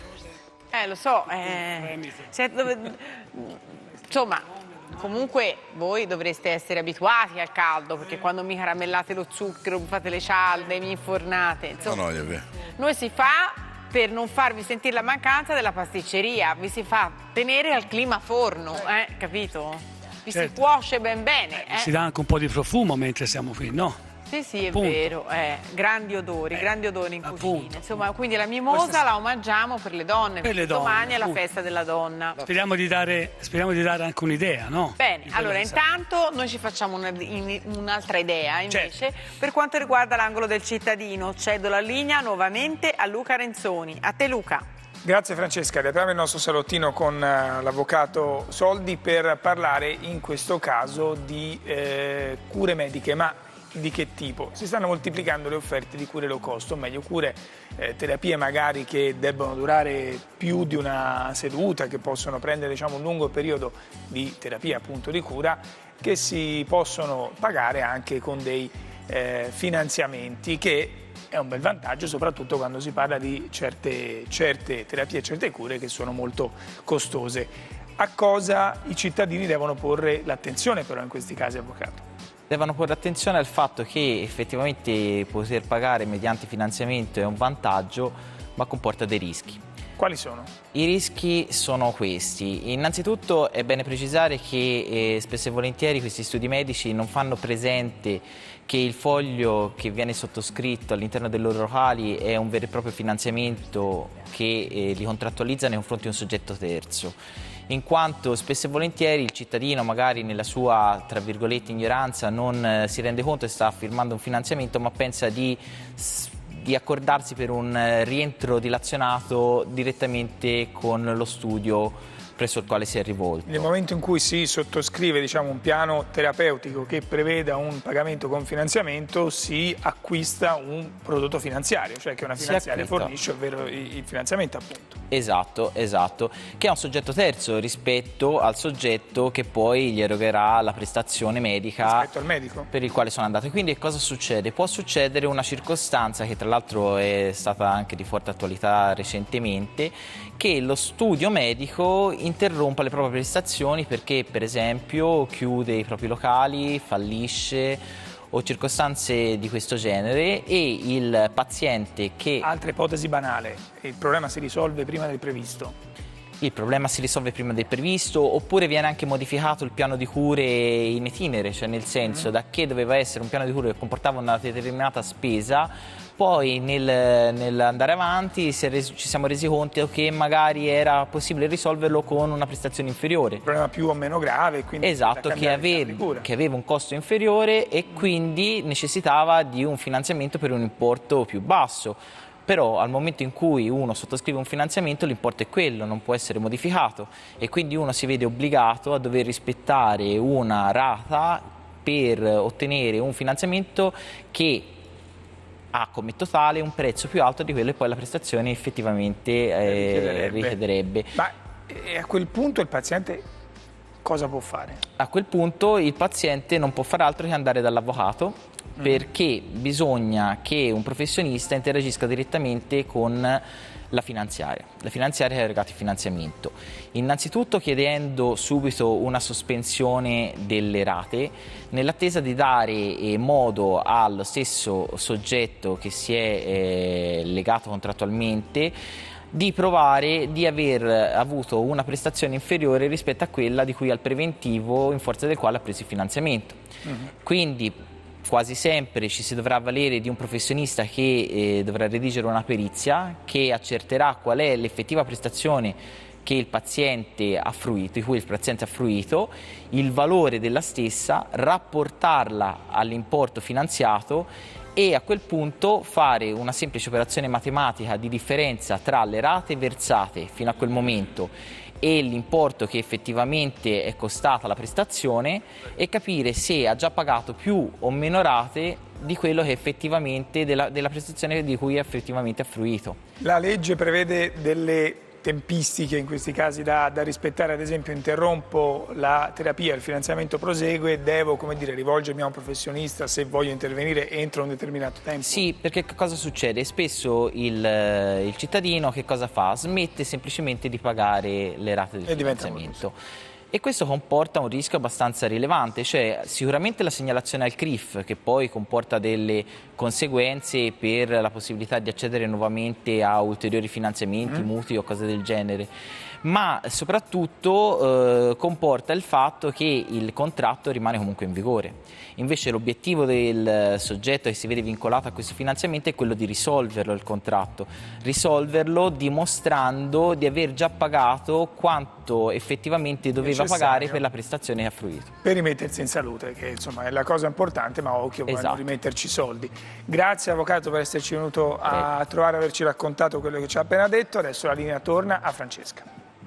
Eh, lo so. Eh, se dove- insomma, comunque voi dovreste essere abituati al caldo, perché quando mi caramellate lo zucchero, fate le cialde, mi infornate. Insomma, No, no, è vero. noi si fa per non farvi sentire la mancanza della pasticceria, vi si fa tenere al clima forno, eh, capito? Vi si Certo. cuoce ben bene. Eh. Si dà anche un po' di profumo mentre siamo qui, no? Sì, sì, è Appunto. vero, eh, grandi odori, grandi odori in cucina. appunto. Insomma, quindi la mimosa Questa- la omaggiamo per le donne, Per le perché domani donne, è la appunto. festa della donna. Speriamo di dare, speriamo di dare anche un'idea, no? Bene, Di quello allora che sarà. intanto noi ci facciamo una- in- un'altra idea invece Certo. per quanto riguarda l'angolo del cittadino. Cedo la linea nuovamente a Luca Renzoni. A te Luca. Grazie Francesca, riapriamo il nostro salottino con eh, l'avvocato Soldi per parlare in questo caso di eh, cure mediche, ma di che tipo? Si stanno moltiplicando le offerte di cure low cost, o meglio cure, eh, terapie magari che debbono durare più di una seduta, che possono prendere diciamo, un lungo periodo di terapia, appunto di cura, che si possono pagare anche con dei eh, finanziamenti, che è un bel vantaggio soprattutto quando si parla di certe, certe terapie e certe cure che sono molto costose. A cosa i cittadini devono porre l'attenzione però in questi casi, avvocato? Devono porre attenzione al fatto che effettivamente poter pagare mediante finanziamento è un vantaggio, ma comporta dei rischi. Quali sono? I rischi sono questi. Innanzitutto è bene precisare che eh, spesso e volentieri questi studi medici non fanno presente che il foglio che viene sottoscritto all'interno dei loro locali è un vero e proprio finanziamento che eh, li contrattualizza nei confronti di un soggetto terzo, in quanto spesso e volentieri il cittadino magari nella sua, tra virgolette, ignoranza non eh, si rende conto che sta firmando un finanziamento, ma pensa di, di accordarsi per un eh, rientro dilazionato direttamente con lo studio presso il quale si è rivolto. Nel momento in cui si sottoscrive diciamo, un piano terapeutico che preveda un pagamento con finanziamento, si acquista un prodotto finanziario, cioè che una Si finanziaria acquista. fornisce, ovvero il finanziamento appunto. Esatto, esatto, che è un soggetto terzo rispetto al soggetto che poi gli erogherà la prestazione medica rispetto al medico per il quale sono andate. Quindi cosa succede? Può succedere una circostanza che tra l'altro è stata anche di forte attualità recentemente, che lo studio medico interrompa le proprie prestazioni perché per esempio chiude i propri locali, fallisce o circostanze di questo genere, e il paziente che... Altra ipotesi banale, il problema si risolve prima del previsto. Il problema si risolve prima del previsto, oppure viene anche modificato il piano di cure in itinere, cioè nel senso, da che doveva essere un piano di cure che comportava una determinata spesa, poi nel, nell'andare avanti si è resi, ci siamo resi conto che magari era possibile risolverlo con una prestazione inferiore. Un problema più o meno grave, quindi esatto, che aveva, che aveva un costo inferiore e quindi necessitava di un finanziamento per un importo più basso. Però al momento in cui uno sottoscrive un finanziamento l'importo è quello, non può essere modificato, e quindi uno si vede obbligato a dover rispettare una rata per ottenere un finanziamento che ha come totale un prezzo più alto di quello che poi la prestazione effettivamente eh, richiederebbe. richiederebbe. Ma e a quel punto il paziente cosa può fare? A quel punto il paziente non può fare altro che andare dall'avvocato, perché bisogna che un professionista interagisca direttamente con la finanziaria, la finanziaria che ha erogato il finanziamento. Innanzitutto chiedendo subito una sospensione delle rate, nell'attesa di dare modo allo stesso soggetto che si è eh, legato contrattualmente di provare di aver avuto una prestazione inferiore rispetto a quella di cui al preventivo in forza del quale ha preso il finanziamento. Uh-huh. Quindi quasi sempre ci si dovrà avvalere di un professionista che eh, dovrà redigere una perizia che accerterà qual è l'effettiva prestazione che il paziente ha fruito, di cui il paziente ha fruito, il valore della stessa, rapportarla all'importo finanziato e a quel punto fare una semplice operazione matematica di differenza tra le rate versate fino a quel momento e l'importo che effettivamente è costata la prestazione e capire se ha già pagato più o meno rate di quello che effettivamente della, della prestazione di cui effettivamente ha fruito. La legge prevede delle tempistiche in questi casi da, da rispettare, ad esempio interrompo la terapia, il finanziamento prosegue, devo come dire, rivolgermi a un professionista se voglio intervenire entro un determinato tempo? Sì, perché cosa succede? Spesso il, il cittadino che cosa fa? Smette semplicemente di pagare le rate del e finanziamento. E questo comporta un rischio abbastanza rilevante, cioè sicuramente la segnalazione al C R I F, che poi comporta delle conseguenze per la possibilità di accedere nuovamente a ulteriori finanziamenti, mm. mutui o cose del genere, ma soprattutto eh, comporta il fatto che il contratto rimane comunque in vigore. Invece l'obiettivo del soggetto che si vede vincolato a questo finanziamento è quello di risolverlo il contratto, risolverlo dimostrando di aver già pagato quanto effettivamente doveva pagare per la prestazione che ha fruito. Per rimettersi in salute, che insomma è la cosa importante, ma occhio esatto. a rimetterci soldi. Grazie avvocato per esserci venuto a Beh. trovare, averci raccontato quello che ci ha appena detto. Adesso la linea torna a Francesca.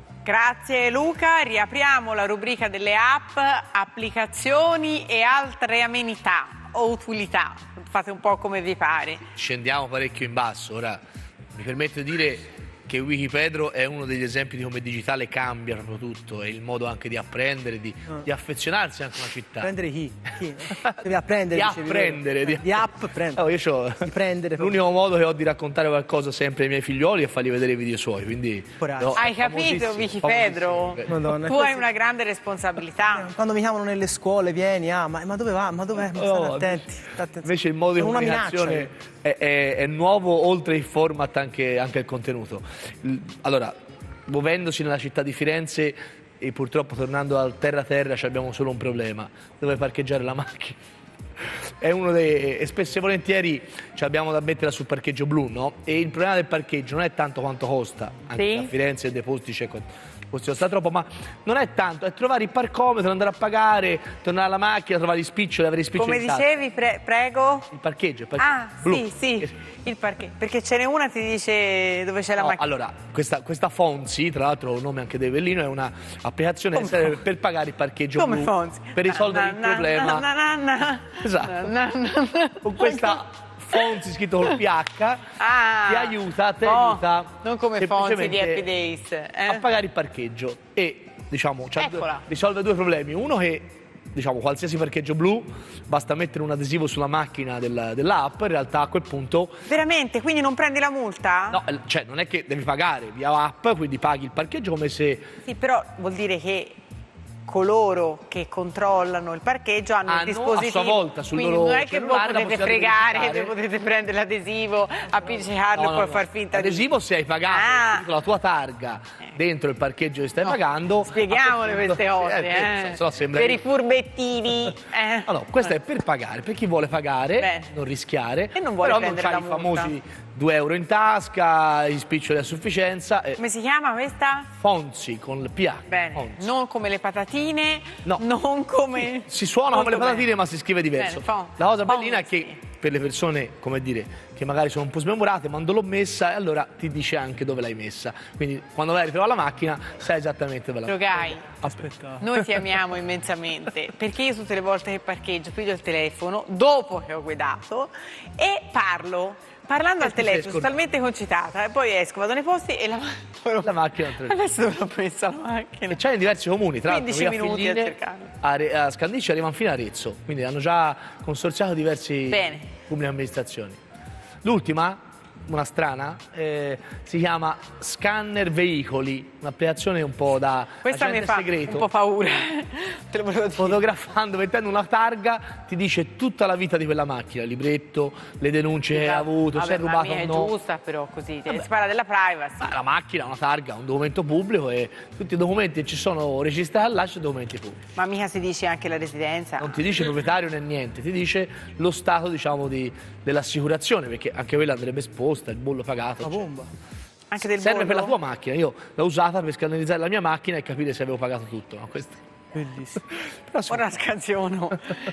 Grazie Luca, riapriamo la rubrica delle app, applicazioni e altre amenità o utilità, fate un po' come vi pare. Scendiamo parecchio in basso, ora mi permetto di dire che Wikipedro è uno degli esempi di come il digitale cambia proprio tutto, è il modo anche di apprendere, di, no. di affezionarsi anche a una città. Prendere chi? chi? Devi apprendere. Di apprendere. Di, di app prendere. Oh, io c'ho l'unico modo che ho di raccontare qualcosa sempre ai miei figlioli è fargli vedere i video suoi, quindi... No, hai capito Wikipedro? Madonna, tu hai una grande responsabilità. Quando mi chiamano nelle scuole vieni, ah, ma, ma dove va? Ma dove va? Oh, attenti, attenti. Invece il modo di comunicazione è, è, è nuovo, oltre il format anche, anche il contenuto. Allora, muovendoci nella città di Firenze e purtroppo tornando al terra-terra abbiamo solo un problema: dove parcheggiare la macchina. È uno dei... e spesso e volentieri abbiamo da metterla sul parcheggio blu, no? E il problema del parcheggio non è tanto quanto costa, anche sì. a Firenze dei posti c'è costa troppo, ma non è tanto, è trovare il parcometro, andare a pagare, tornare alla macchina, trovare gli spiccioli, avere gli spiccioli. Come dicevi, pre prego? Il parcheggio, il parcheggio. Ah, blu. sì, sì, il parcheggio, perché ce n'è una ti dice dove c'è la no, macchina. Allora, questa, questa Fonzi, tra l'altro un nome anche di Avellino, è un'applicazione per, per pagare il parcheggio Come blu. Fonzi? Per risolvere na, il na, problema. Na, na, na, esatto. Na, na, na. Con questa Fonzi scritto col P H, Ah, ti aiuta, ti oh, aiuta non come Fonzi di semplicemente Happy Days, eh? a pagare il parcheggio e diciamo c'ha due- Eccola. risolve due problemi. Uno che diciamo qualsiasi parcheggio blu basta mettere un adesivo sulla macchina del- dell'app, in realtà a quel punto Veramente? Quindi non prendi la multa? no, eh, cioè non è che devi pagare via app, quindi paghi il parcheggio come se Sì, però vuol dire che coloro che controllano il parcheggio hanno Hanno il dispositivo. a sua volta sul Quindi loro non è che voi cellulare la potete possibilità di fregare, verificare. che potete prendere l'adesivo, appiccicarlo No, e no, poi no. far finta di... L'adesivo se hai pagato Ah. con la tua targa dentro il parcheggio che stai pagando. Spieghiamole a quel punto- queste cose, eh, eh. se no sembra- Per i furbettini. Eh. Ah, no, questo è per pagare, per chi vuole pagare, Bene. non rischiare, E non vuole però non prendere c'hai la i multa. famosi due euro in tasca, gli spiccioli a sufficienza. eh. Come si chiama questa? Fonzi con il P H. Bene, Fonzi. non come le patatine, No. non come... Si suona come le Molto patatine bene. ma si scrive diverso. Bene, Fon- La cosa Fonzi. bellina è che per le persone, come dire, che magari sono un po' smemorate, quando l'ho messa e allora ti dice anche dove l'hai messa. Quindi quando vai a ritrovare la macchina sai esattamente dove l'hai messa. Rogai, Aspetta. noi ti amiamo immensamente perché io tutte le volte che parcheggio piglio il telefono dopo che ho guidato e parlo. Parlando al ti sei telefono, sono scordato. talmente concitata e poi esco, vado nei posti e la, La macchina non te- adesso dove l'ho messa la macchina? E c'è in diversi comuni, tra l'altro quindici qui a minuti a Figline, cercarlo. a, Re- a Scandicci arrivano fino a Arezzo, quindi hanno già consorziato diversi Bene. pubbliche amministrazioni. L'ultima, una strana, eh, si chiama Scanner Veicoli, un'applicazione un po' da Questa mi agente fa segreto. un po' paura. Te lo volevo dire. Fotografando, mettendo una targa, ti dice tutta la vita di quella macchina, il libretto, le denunce che ha avuto, se Vabbè, è ma rubato mica o è no. giusta però così, ti si parla della privacy. Ma la macchina è una targa, un documento pubblico e tutti i documenti che ci sono registrati là sono documenti pubblici. Ma mica si dice anche la residenza. Non ti dice proprietario né niente, ti dice lo stato, diciamo, di- dell'assicurazione, perché anche quella andrebbe esposta, il bollo pagato. La bomba. Anche del Serve bollo? per la tua macchina, io l'ho usata per scannerizzare la mia macchina e capire se avevo pagato tutto. No? Questo... Bellissimo. Ora scansiono.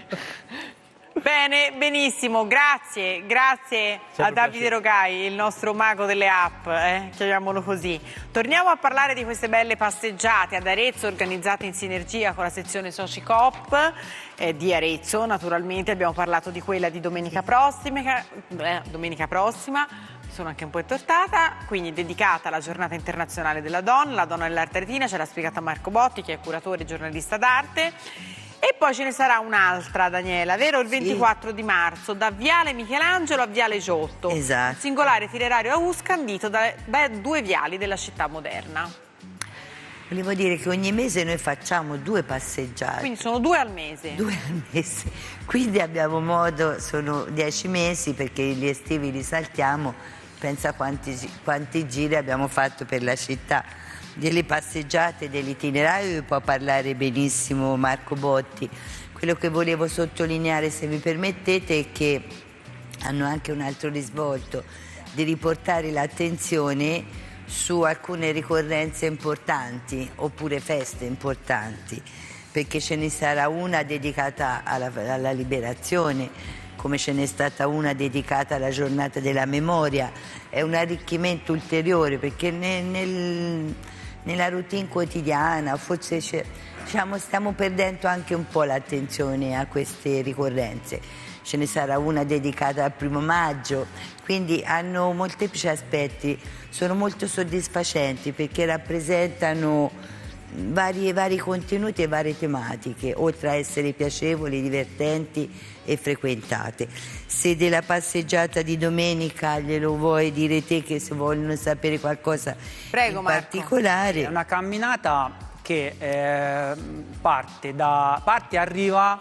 Bene, benissimo, grazie, grazie Sempre a un Davide piacere. Rogai, il nostro mago delle app, eh, chiamiamolo così. Torniamo a parlare di queste belle passeggiate ad Arezzo organizzate in sinergia con la sezione Socicoop eh, di Arezzo. Naturalmente abbiamo parlato di quella di domenica prossima, eh, domenica prossima. Sono anche un po' intortata, quindi dedicata alla giornata internazionale della donna, la donna nell'arte aretina, ce l'ha spiegata Marco Botti che è curatore e giornalista d'arte. E poi ce ne sarà un'altra, Daniela, vero? Il ventiquattro di marzo, da Viale Michelangelo a Viale Giotto. Esatto. Un singolare itinerario a U scandito da beh, due viali della città moderna. Volevo dire che ogni mese noi facciamo due passeggiate. Quindi sono due al mese. Due al mese. Quindi abbiamo modo, sono dieci mesi perché gli estivi li saltiamo, pensa quanti, quanti giri abbiamo fatto per la città. Delle passeggiate, dell'itinerario vi può parlare benissimo Marco Botti. Quello che volevo sottolineare, se mi permettete, è che hanno anche un altro risvolto di riportare l'attenzione su alcune ricorrenze importanti oppure feste importanti, perché ce ne sarà una dedicata alla, alla liberazione, come ce n'è stata una dedicata alla giornata della memoria. È un arricchimento ulteriore perché nel, nel, nella routine quotidiana forse diciamo, stiamo perdendo anche un po' l'attenzione a queste ricorrenze. Ce ne sarà una dedicata al primo maggio, quindi hanno molteplici aspetti, sono molto soddisfacenti perché rappresentano vari, vari contenuti e varie tematiche, oltre a essere piacevoli, divertenti e frequentate. Se della passeggiata di domenica glielo vuoi dire te, che se vogliono sapere qualcosa Prego, in Marco. particolare. È una camminata che eh, parte, da, parte e arriva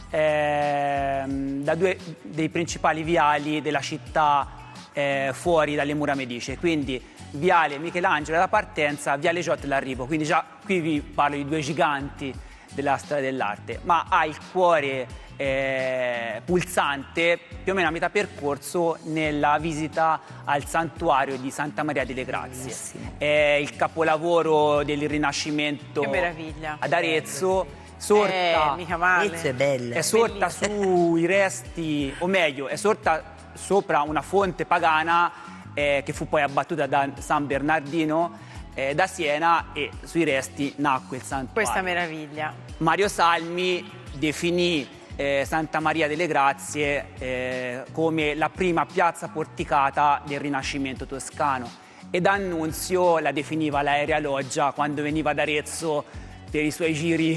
eh, da due dei principali viali della città eh, fuori dalle mura medicee, quindi Viale Michelangelo alla partenza, Viale Giotto all'arrivo, quindi già qui vi parlo di due giganti della storia dell'arte, ma ha il cuore eh, pulsante più o meno a metà percorso nella visita al santuario di Santa Maria delle Grazie. È il capolavoro del Rinascimento Che meraviglia. ad Arezzo. Sorta, Eh, mica male. Arezzo è bella. è sorta sui resti, o meglio, è sorta sopra una fonte pagana eh, che fu poi abbattuta da San Bernardino eh, da Siena, e sui resti nacque il santuario. Questa meraviglia. Mario Salmi definì eh, Santa Maria delle Grazie eh, come la prima piazza porticata del Rinascimento toscano. E D'Annunzio la definiva l'aerea loggia quando veniva ad Arezzo per i suoi giri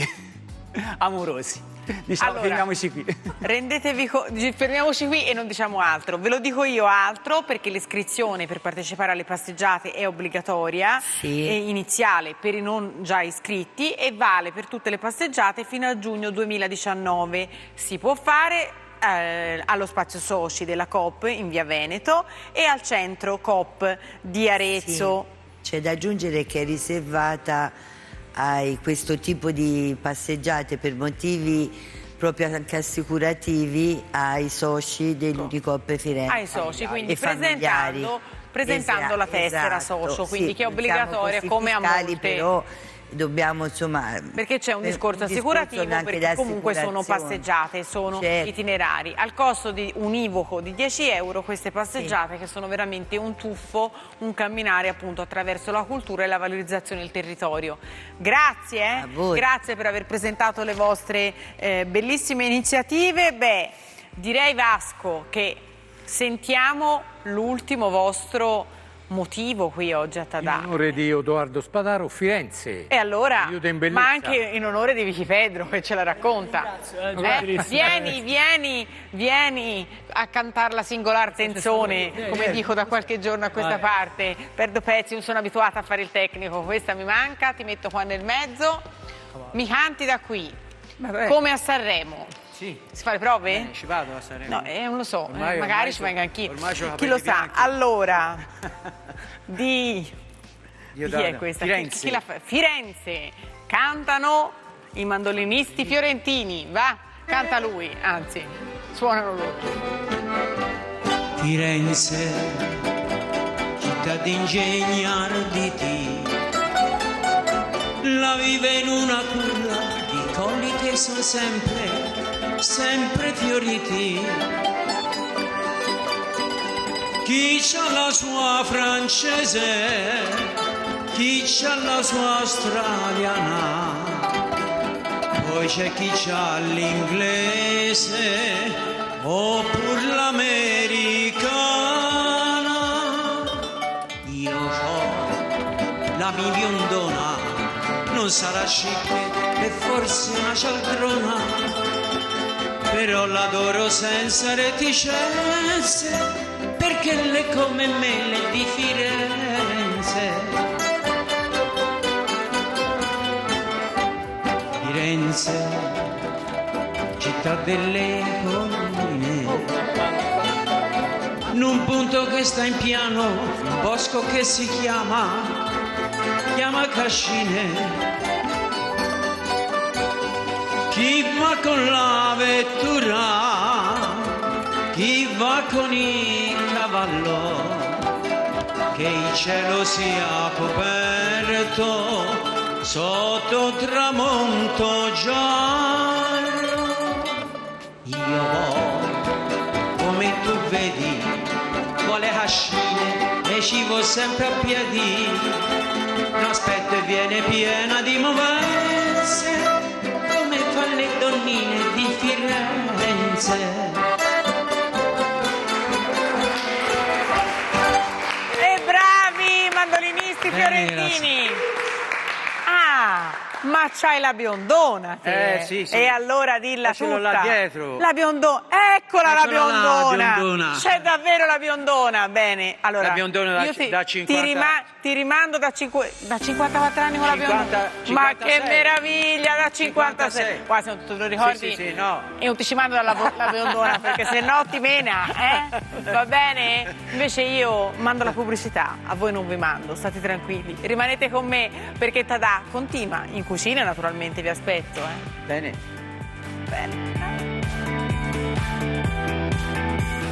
amorosi. Diciamo, Allora, fermiamoci qui. Rendetevi co- fermiamoci qui e non diciamo altro. Ve lo dico io altro perché l'iscrizione per partecipare alle passeggiate è obbligatoria, Sì. è iniziale per i non già iscritti e vale per tutte le passeggiate fino a giugno duemiladiciannove. Si può fare eh, allo spazio soci della Coop in via Veneto e al centro Coop di Arezzo. Sì. C'è da aggiungere che è riservata a questo tipo di passeggiate per motivi proprio anche assicurativi ai soci dell'Unicoop Firenze. Ai soci, quindi e familiari. presentando, presentando la tessera Esatto, socio, quindi sì, che è obbligatoria diciamo come a fiscali, molte. però dobbiamo insomma... Perché c'è un per- discorso un assicurativo, discorso anche perché di comunque sono assicurazione. passeggiate, sono Certo. itinerari. Al costo di univoco di dieci euro queste passeggiate che sono veramente un tuffo, un camminare appunto attraverso la cultura e la valorizzazione del territorio. Grazie, eh? A voi. Grazie per aver presentato le vostre eh, bellissime iniziative. Beh, direi Vasco che sentiamo l'ultimo vostro motivo qui oggi a Tadà. In onore di Odoardo Spadaro, Firenze. E allora, Aiuto in bellezza. ma anche in onore di Vichipedro che ce la racconta. Eh? Vieni, vieni, vieni a cantare la singolar tenzone, come dico da qualche giorno a questa parte. Perdo pezzi, non sono abituata a fare il tecnico, questa mi manca, ti metto qua nel mezzo. Mi canti da qui, come a Sanremo. Sì. Si fa le prove? Bene, ci vado a Sanremo. No, eh, non lo so, Ormai- eh, magari ormai ci c'ho- venga anch'io. ormai c'ho Chi capelli lo sa? bianchi. Allora, di... Io Chi da- è questa? Firenze. Chi- chi la fa? Firenze. Cantano i mandolinisti fiorentini. Va, canta lui, anzi, suonano loro. Firenze, città d'ingegni arditi, la vive in una culla di colli che sono sempre, sempre fioriti. Chi c'ha la sua francese, chi c'ha la sua australiana, poi c'è chi c'ha l'inglese oppure l'americana. Io ho la mia biondona, non sarà chic e forse una cialtrona, però l'adoro senza reticenze, perché le come me le di Firenze. Firenze, città delle colline, in un punto che sta in piano, un bosco che si chiama, chiama Cascine. Chi va con la vettura, chi va con il cavallo, che il cielo sia coperto sotto tramonto giallo. Io vo, come tu vedi, vuole Cascine e ci vo sempre a piedi, non aspetta e viene piena di movenze, come fanno le donnine di Firenze. E bravi mandolinisti fiorentini! Ah, ma c'hai la biondona te. Eh, sì, sì. E allora dilla Eh, ce l'ho tutta. là dietro. La biondona, eccola la Eccola là, biondona. biondona. C'è davvero la biondona. Bene, allora La biondona da- io ti, da cinquanta ti, rima- ti rimando da, cinque- da cinquantaquattro anni con la cinquanta biondona. Ma che cinquantasei. meraviglia, da cinquantasei. cinquantasei. Qua se non te lo ricordi. Sì, sì, sì, no. E non ti ci mando dalla la biondona perché se no ti mena, eh? Va bene? Invece io mando la pubblicità, a voi non vi mando, state tranquilli. Rimanete con me perché Tadà continua in cucina, naturalmente vi aspetto, eh? Bene. Bene.